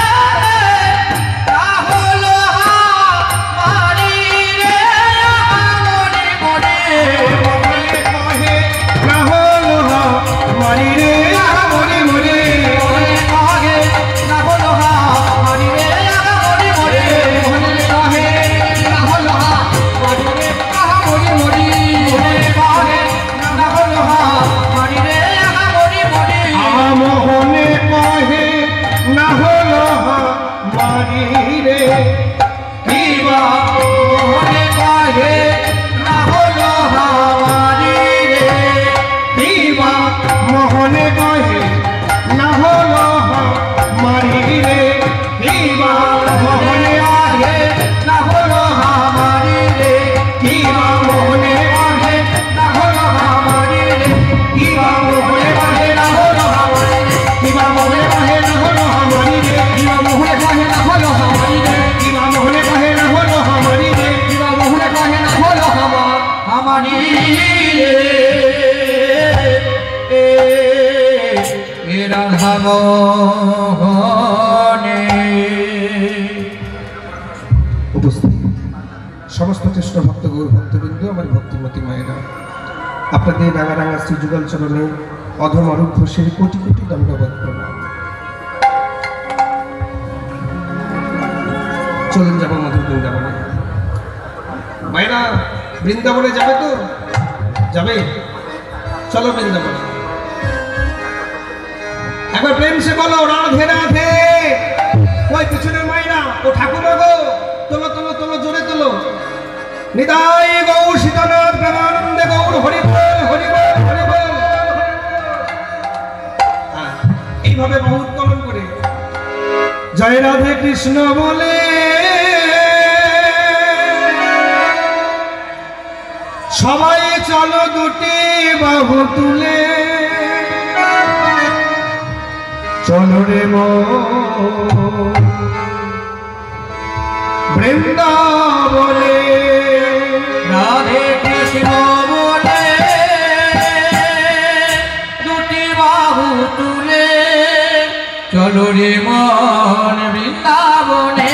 না হলো মরি রে আহা মরি মরি মোহনে কহে না হলো মরি রে আহা মরি মরি মোহনে কহে না হলো মরি রে আহা মরি মরি মোহনে কহে না হলো মরি রে আহা মরি মরি মোহনে কহে না হলো মরি রে আহা মরি মরি মোহনে কহে না হলো মরি রে দিবা মোহনে কহে না হলো মরি রে দিবা মোহনে কহে না হলো মরি রে দিবা মোহনে কহে না হলো মরি রে দিবা মোহনে কহে না হলো মরি রে দিবা মোহনে কহে না হলো মরি রে দিবা মোহনে কহে না হলো মরি রে দিবা মোহনে কহে না হলো মরি রে দিবা মোহনে কহে না হলো মরি রে দিবা মোহনে কহে না হলো মরি রে রাধা মোহনে উপস্থিত সমস্ত কৃষ্ণ ভক্ত গৌর ভক্তবৃন্দ, আমার ভক্তিমতী মায়েরা, আপনাদের রাঙা রাঙা শ্রীযুগল চরণে অধম অরূপ ঘোষের কোটি কোটি দণ্ডবত প্রণাম। চলুন যাবো মধুর বৃন্দাবনে। মায়েরা বৃন্দাবনে যাবে তো? যাবে? চলো বৃন্দাবনে। একবার প্রেম সে বলো রাধে রাধে। ওই পিছনের মায়েরা, ও ঠাকুমা গো, তোলো তোলো তোলো, জোরে তোলো। নিতাই গৌর সীতানাথ প্রেমানন্দে গৌর হরিবল হরিবল হরিবল। এইভাবে বহু উত্তোলন করে জয় রাধে কৃষ্ণ বলে সবাই চলো দুটি বাহু তুলে, চলো রে বৃন্দাবনে। রাধে কৃষ্ণ বলে দুটি বাহু তুলে চলো রে মন বৃন্দাবনে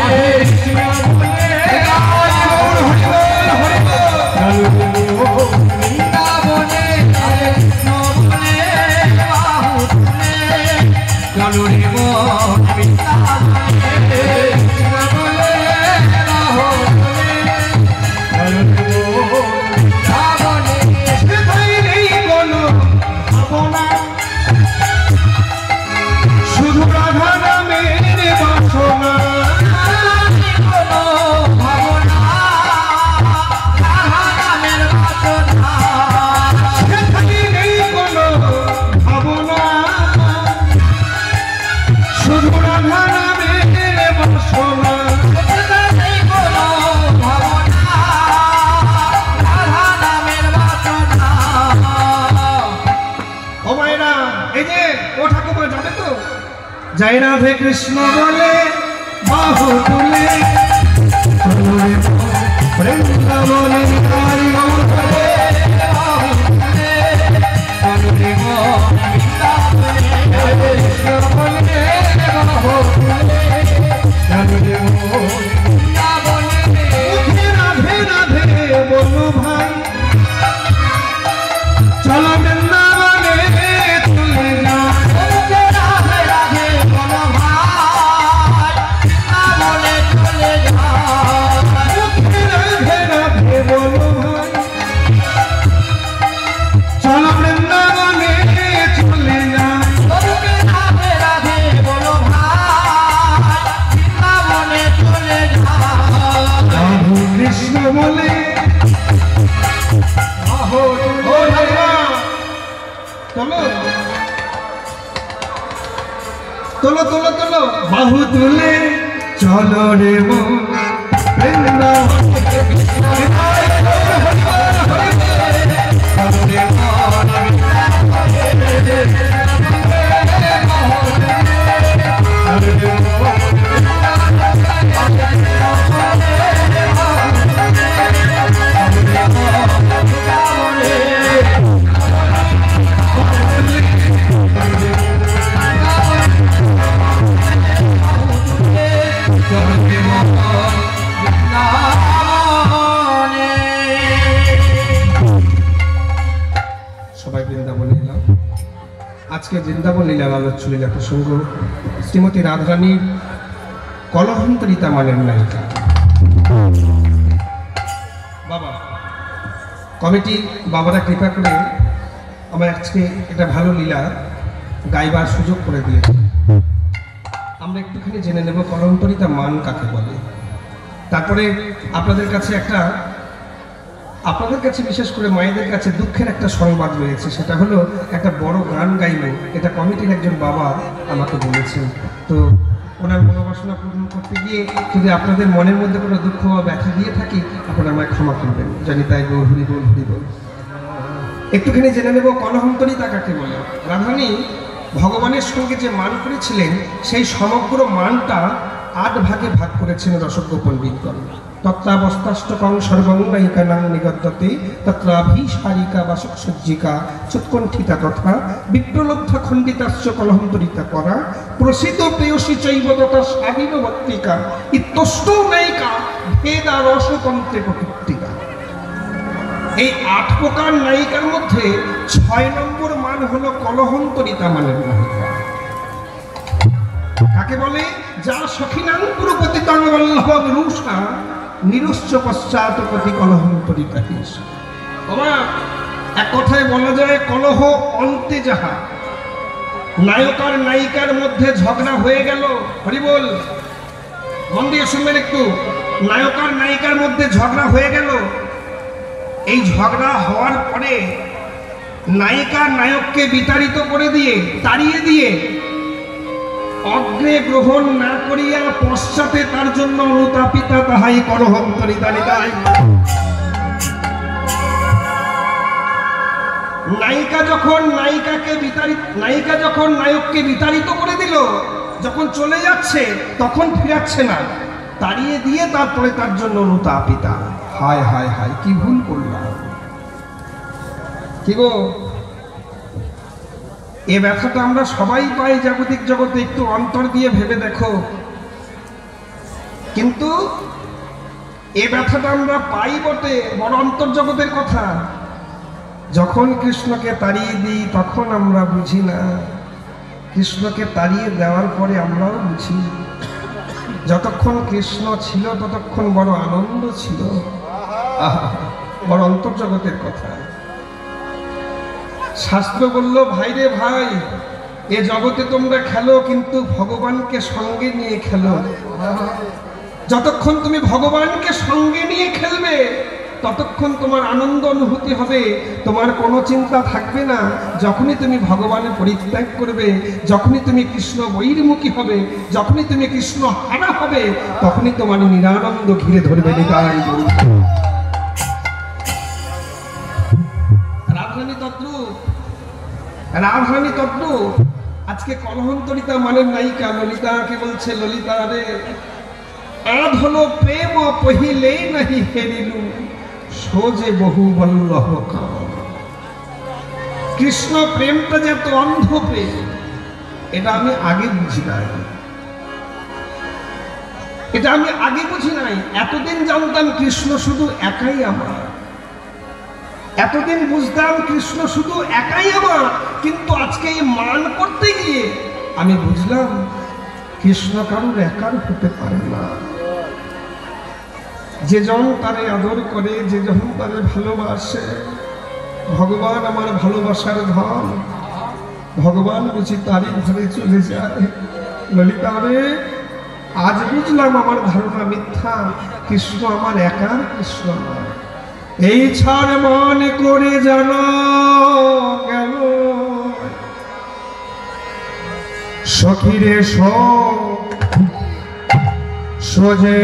বৃন্দাবনে কৃষ্ণ বলে বাহু তুলে চলো রে মন বৃন্দাবনে কৃষ্ণ বলে বাহু তুলে চলো রে মন বৃন্দাবনে শুধু রাধা নামের বাসনা সেখানে নেই কোনো ভাবনা শুধু রাধা নামের বাসনা ও মায়েরা এই যে ও ঠাকুমা যাবে তো জয় রাধে কৃষ্ণ বলে বাহু তুলে বৃন্দাবনে নিতাই গৌর বলে বাহু তুলে চলো রে মন বৃন্দাবনে কৃষ্ণ বলে বাহু তুলে চলো রে মন বৃন্দাবনে মুখে রাধে রাধে বলো ভাই চলো বৃন্দাবনে চলে যা কৃষ্ণ বলে তোলো তোলো তোলো বাহু তুলে চলো রে মন সবাই বৃন্দাবনে এলাম। আজকে বৃন্দাবন লীলার আলোচ্য লীলা প্রসঙ্গ শ্রীমতী রাধারানীর কলহন্তরিতা মানের নায়িকা। বাবা কমিটি বাবারা কৃপা করে আমার আজকে এটা ভালো লীলা গাইবার সুযোগ করে দিয়েছে। আমরা একটুখানি জেনে নেব কলহন্তরিতা মান কাকে বলে। তারপরে আপনাদের কাছে বিশেষ করে মায়েদের কাছে দুঃখের একটা সংবাদ রয়েছে, সেটা হলো একটা বড় গান গাইব, এটা কমিটির একজন বাবা আমাকে বলেছেন। তো ওনার মনোবাসনা পূরণ করতে গিয়ে যদি আপনাদের মনের মধ্যে কোনো দুঃখ বা ব্যথা দিয়ে থাকি আপনারা আমায় ক্ষমা করবেন, জানি তাই বল হরি বল হরি বল। একটুখানি জেনে নেব কলহন্তরিতা কাকে বলে। রাধারানী ভগবানের সঙ্গে যে মান করেছিলেন সেই সমগ্র মানটা 8 ভাগে ভাগ করেছেন রসজ্ঞ পণ্ডিতগণ। তত্ত্বাবস্থাষ্টকং সর্বং নায়িকানাং নিগদ্যতে তত্রাভিসারিকা বাসসজ্জিকা চুৎকণ্ঠিতা তথা বিপ্রলব্ধা খণ্ডিতাশ্চ কলহন্তরিতা করা প্রসিদ্ধ প্রেয়সী চৈব তথা স্বাধীনবর্তিকা ইত্যষ্ট নায়িকা ভেদা রসতন্ত্রে প্রকৃতিকা। এই 8 প্রকার নায়িকার মধ্যে 6 নম্বর মান হলো কলহন্তরিতা মানের নায়িকা। কাকে বলে? যা সখিনাং পুরপতিতাং বল্লভং রুষা নিরুশ্চ পশ্চাৎপতি কলহন্তরিতা হিস। এক কথায় বলা যায় কলহ অন্তে যাহা। নায়ক আর নায়িকার মধ্যে ঝগড়া হয়ে গেল, হরি বল, মন দিয়ে শুনবেন একটু। নায়ক আর নায়িকার মধ্যে ঝগড়া হয়ে গেল, এই ঝগড়া হওয়ার পরে নায়িকা নায়ককে বিতাড়িত করে দিয়ে, তাড়িয়ে দিয়ে, অগ্রে গ্রহণ না করিয়া পশ্চাতে তার জন্য অনুতাপিতা তাহাই কলহন্তরিতা নিতাই। নায়িকা যখন নায়ককে বিতাড়িত করে দিল, যখন চলে যাচ্ছে তখন ফিরাচ্ছে না, তাড়িয়ে দিয়ে তারপরে তার জন্য অনুতাপিতা। হায় হায় হায়, কি ভুল করলাম, কি গো এ ব্যথাটা আমরা সবাই পাই জাগতিক জগতে, একটু অন্তর দিয়ে ভেবে দেখো। কিন্তু এ ব্যথাটা আমরা পাই বটে, বড় অন্তর্জগতের কথা। যখন কৃষ্ণকে তাড়িয়ে দিই তখন আমরা বুঝি না, কৃষ্ণকে তাড়িয়ে দেওয়ার পরে আমরাও বুঝি। যতক্ষণ কৃষ্ণ ছিল ততক্ষণ বড় আনন্দ ছিল। আহা, বড় অন্তর্জগতের কথা। শাস্ত্র বলল, ভাই রে ভাই, এ জগতে তোমরা খেলো কিন্তু ভগবানকে সঙ্গে নিয়ে খেলো। যতক্ষণ তুমি ভগবানকে সঙ্গে নিয়ে খেলবে ততক্ষণ তোমার আনন্দ অনুভূতি হবে, তোমার কোনো চিন্তা থাকবে না। যখনই তুমি ভগবানের পরিত্যাগ করবে, যখনই তুমি কৃষ্ণ বহির্মুখী হবে, যখনই তুমি কৃষ্ণ হারা হবে, তখনই তোমার নিরানন্দ ঘিরে ধরবে। নিতাই গৌর। রাধারানী তত্ত্ব, রাধারানী তত্ত্ব। আজকে কলহন্তরিতা মানের নায়িকা ললিতাকে বলছে, ললিতা রে আধ হলো প্রেম পহিলে নাহি হেরিলু, সোজে বহু বল্লভ কাম। কৃষ্ণ প্রেমটা যে এত অন্ধ প্রেম, এটা আমি আগে বুঝি নাই, এটা আমি আগে বুঝি নাই। এতদিন জানতাম কৃষ্ণ শুধু একাই আমার, এতদিন বুঝতাম কৃষ্ণ শুধু একাই আমার। কিন্তু আজকে এই মান করতে গিয়ে আমি বুঝলাম কৃষ্ণ কারুর একার হতে পারে না। যে জন তারে আদর করে, যে জন তারে ভালোবাসে, ভগবান আমার ভালোবাসার ধন, ভগবান বুঝি তারই ঘরে চলে যায়। ললিতা রে আজ বুঝলাম আমার ধারণা মিথ্যা, কৃষ্ণ আমার একার কৃষ্ণ নয়। এই ছাড় মনে করে জানো গেল সখীরে সোজে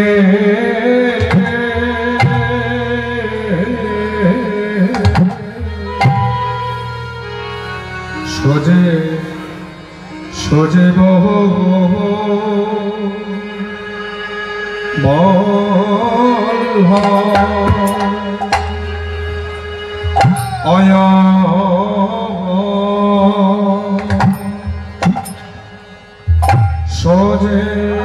সোজে সোজে বহু বল অয় সোজে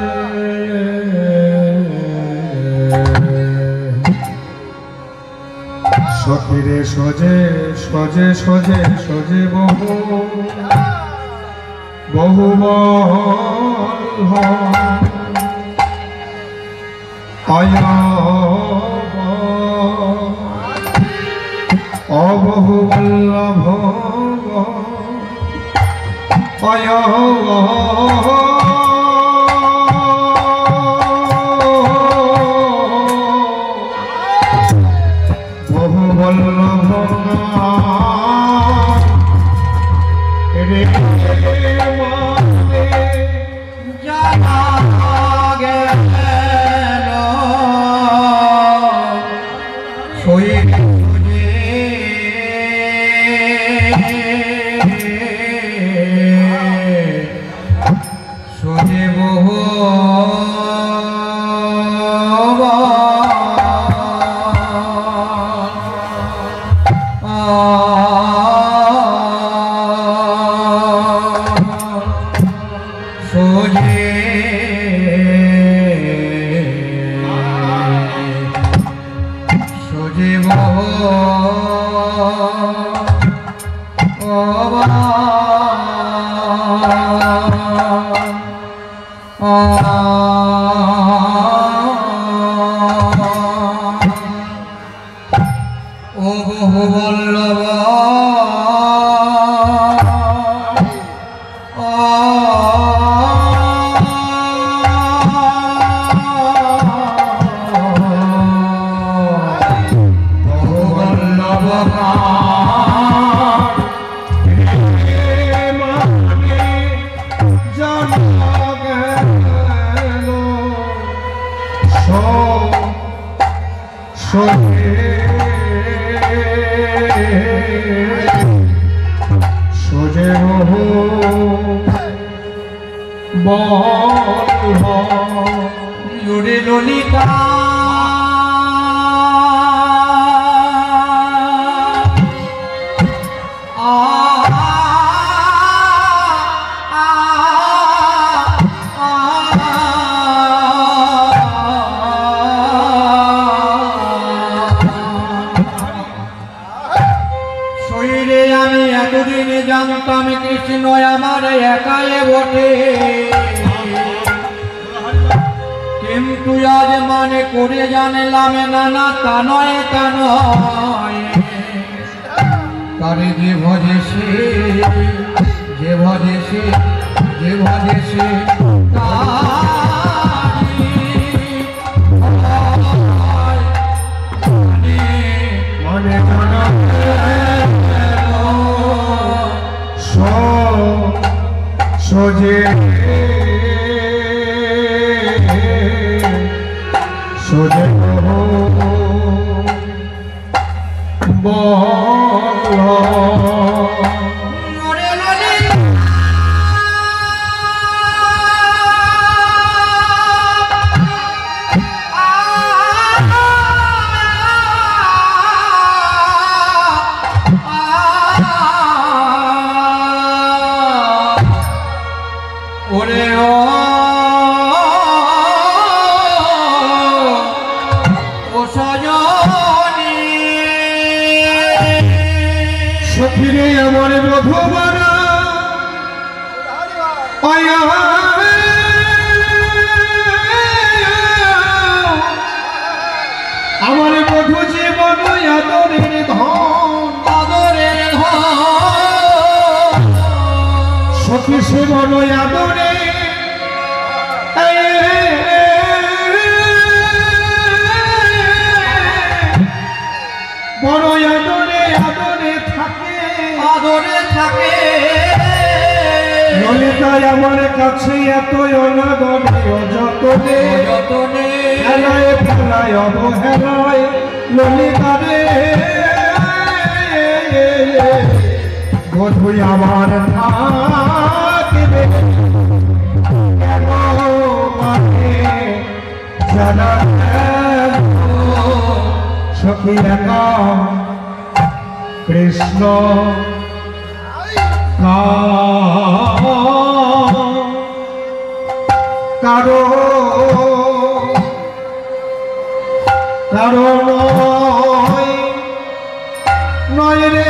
সখীরে সোজে সোজে সোজে সোজে বহু বহু বল অয় অবহু বল্লভ অয় বহু বল্লভ রে মানে জানা গেল সোয়ে সোজে বহু সোজে সোজে বহু ও বহু বল্লভ সোজে বহু বল জুড়ে ললিতা জানতাম কৃষ্ণ আমার একাই বটে, কিন্তু আজ মানে করে জানলাম না তা নয় তা নয়। তারে যে ভজে সে, যে ভজে সে, যে ভজে সে মনে সোজে সোজে সখিরে আমার মধুবনা আমার মধু জীবন আদরের ধন, আদরের ধন সখী সে বড় আদরে বড় আদরে আদরে থাকে, আদরে থাকে। ললিতায় আমার কাছে এত অনাদরে অযতনে, যতনে হেলায় ফেলায় অবহেলায় ললিতারে বধুই আমার থাকিবে কেন মানে জানা সখী একা কৃষ্ণ কারো কারণ নয় রে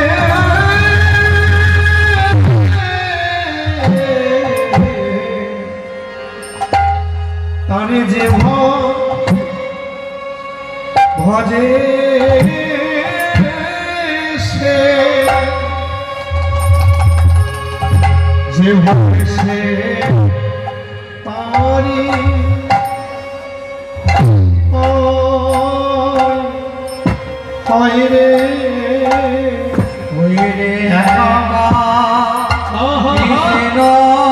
তারে যে ভজে সে যে ভজে সে তারি হয় রে হয়ে রে একা কৃষ্ণ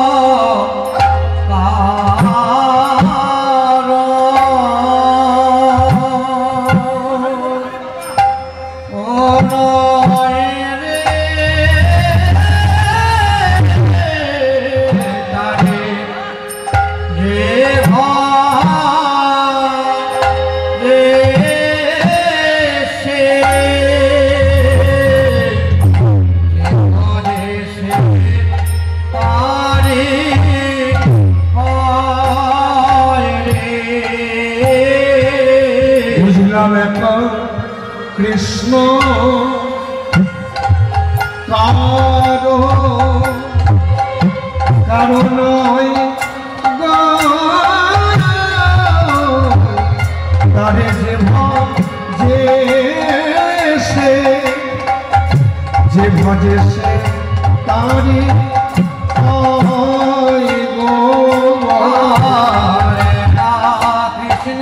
কৃষ্ণ কারো কারণ তারে যে ভজে সে তারি কৃষ্ণ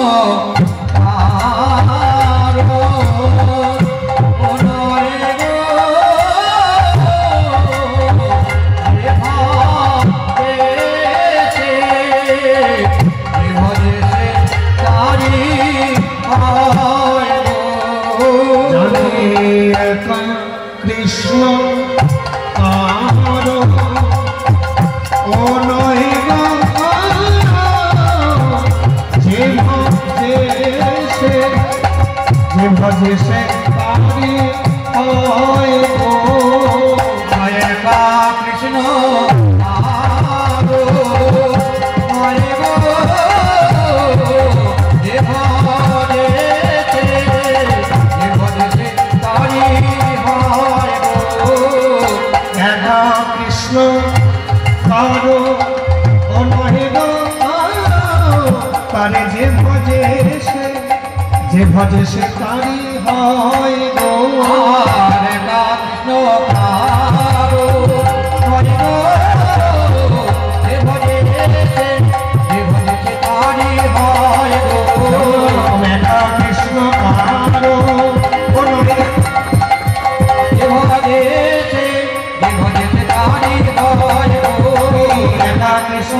কৃষ্ণ কারো ও নয় যে ভজে সে তারি হয় কৃষ্ণ একা ভজে সে তারি হয় গো। হরে কৃষ্ণ কারো হয় গো, যে ভজে সে তারি হয় গো। মেঘা কৃষ্ণ কারো যে ভজে সে তারি হয় গো। মেঘা কৃষ্ণ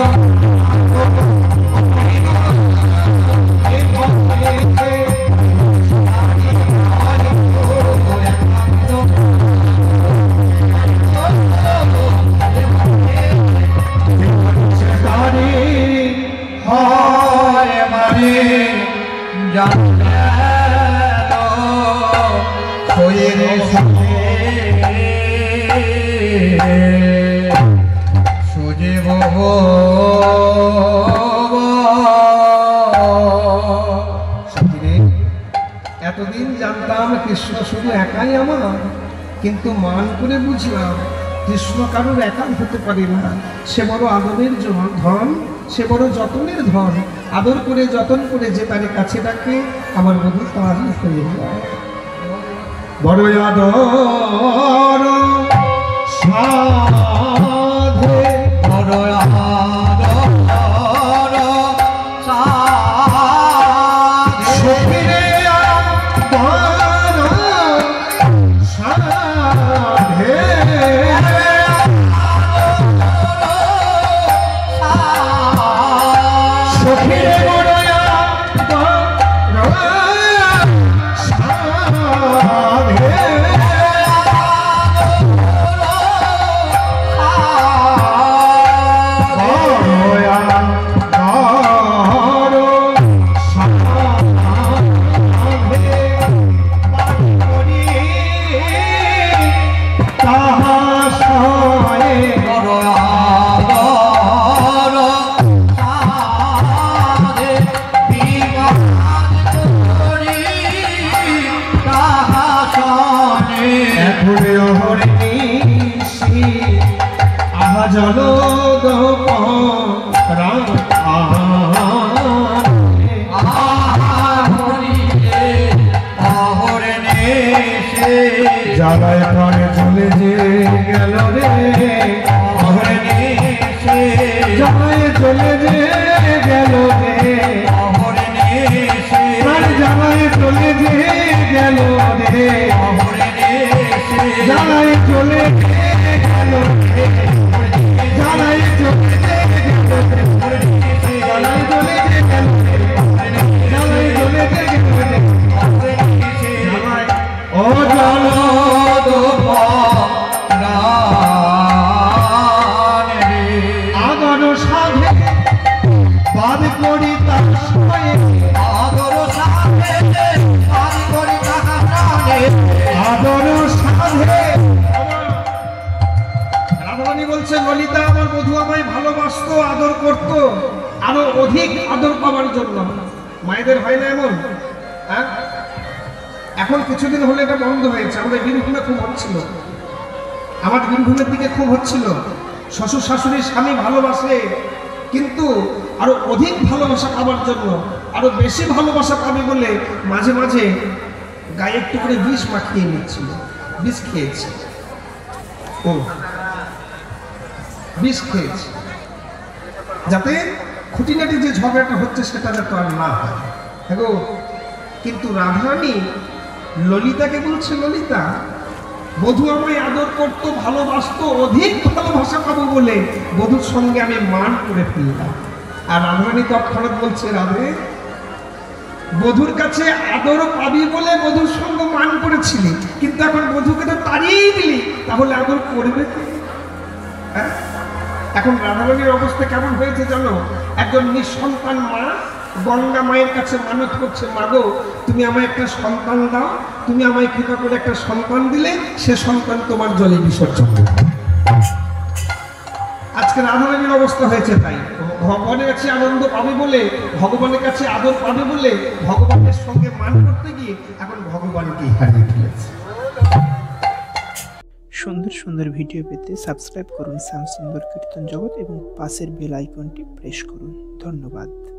হয় মানে জানো শরীরে সুজীব এতদিন জানতাম কৃষ্ণ শুধু একাই আমার, কিন্তু মান করে বুঝলাম কৃষ্ণ কারোর একা হতে পারে না। সে বড় আদরের ধন, সে বড় যতনের ধন। আদর করে যতন করে যে তার কাছে ডাকে আমার বধূ তারই হয়ে যায়। বড় আদর সাধে বড় আদর সখিরে আদর সাধে সখিরে বড় আদর সাধে জল জ্বালায় প্রাণে চলে যে গেল রে, জ্বালায় চলে যে গেল রে, জ্বালায় চলে যে গেল রে, জ্বালায় চলে গেল রে, জ্বালায় চলে ও জল আদর সাধে বাদ করি তার আদর সাধে রাধারানী বলছে ললিতা আমার বধূ আমায় ভালোবাসতো, আদর করত, আরো অধিক আদর পাওয়ার জন্য। মায়েদের হয় না এমন? হ্যাঁ, এখন কিছুদিন হলে এটা বন্ধ হয়েছে। আমাদের বীরভূমে খুব হচ্ছিল, আমার বীরভূমের দিকে খুব হচ্ছিল। শ্বশুর শাশুড়ির স্বামী ভালোবাসে, কিন্তু আরো অধিক ভালোবাসা পাওয়ার জন্য, আরো বেশি ভালোবাসা পাবে বলে মাঝে মাঝে গায়ে একটু করে বিষ মাখিয়ে নিচ্ছিল। বিষ খেয়েছে, ও বিষ খেয়েছে, যাতে খুঁটিনাটি যে ঝগড়াটা হচ্ছে সেটা যাতে আর না হয়। দেখো, কিন্তু রাধারানী ললিতাকে বলছে, ললিতা বধূ আমায় আদর করতো, ভালোবাসতো, অধিক ভালোবাসা পাবো বলে বধূর সঙ্গে আমি মান করে ফেললাম। আর রাধারানী তৎক্ষণাৎ বলছে, রাধে বধূর কাছে আদর পাবি বলে বধূর সঙ্গে মান করেছিলি, কিন্তু এখন বধূকে তো তাড়িয়েই দিলি, তাহলে আদর করবে কে? হ্যাঁ, এখন রাধারানীর অবস্থা কেমন হয়েছে জানো? একজন নিঃসন্তান মা গঙ্গা মায়ের কাছে মানত করছে, মাগো তুমি আমায় একটা সন্তান দাও, তুমি আমায় কৃপা করে একটা সন্তান দিলে সে সন্তান তোমার জলে বিসর্জন দেবে। আজকে রাধারানীর অবস্থা হয়েছে তাই। ভগবানের কাছে আনন্দ পাবে বলে, ভগবানের কাছে আদর পাবে বলে ভগবানের সঙ্গে মান করতে গিয়ে এখন ভগবানকে হারিয়ে ফেলেছে। সুন্দর সুন্দর ভিডিও পেতে সাবস্ক্রাইব করুন শ্যামসুন্দর কীর্তন জগৎ এবং পাশের বেল আইকনটি প্রেস করুন। ধন্যবাদ।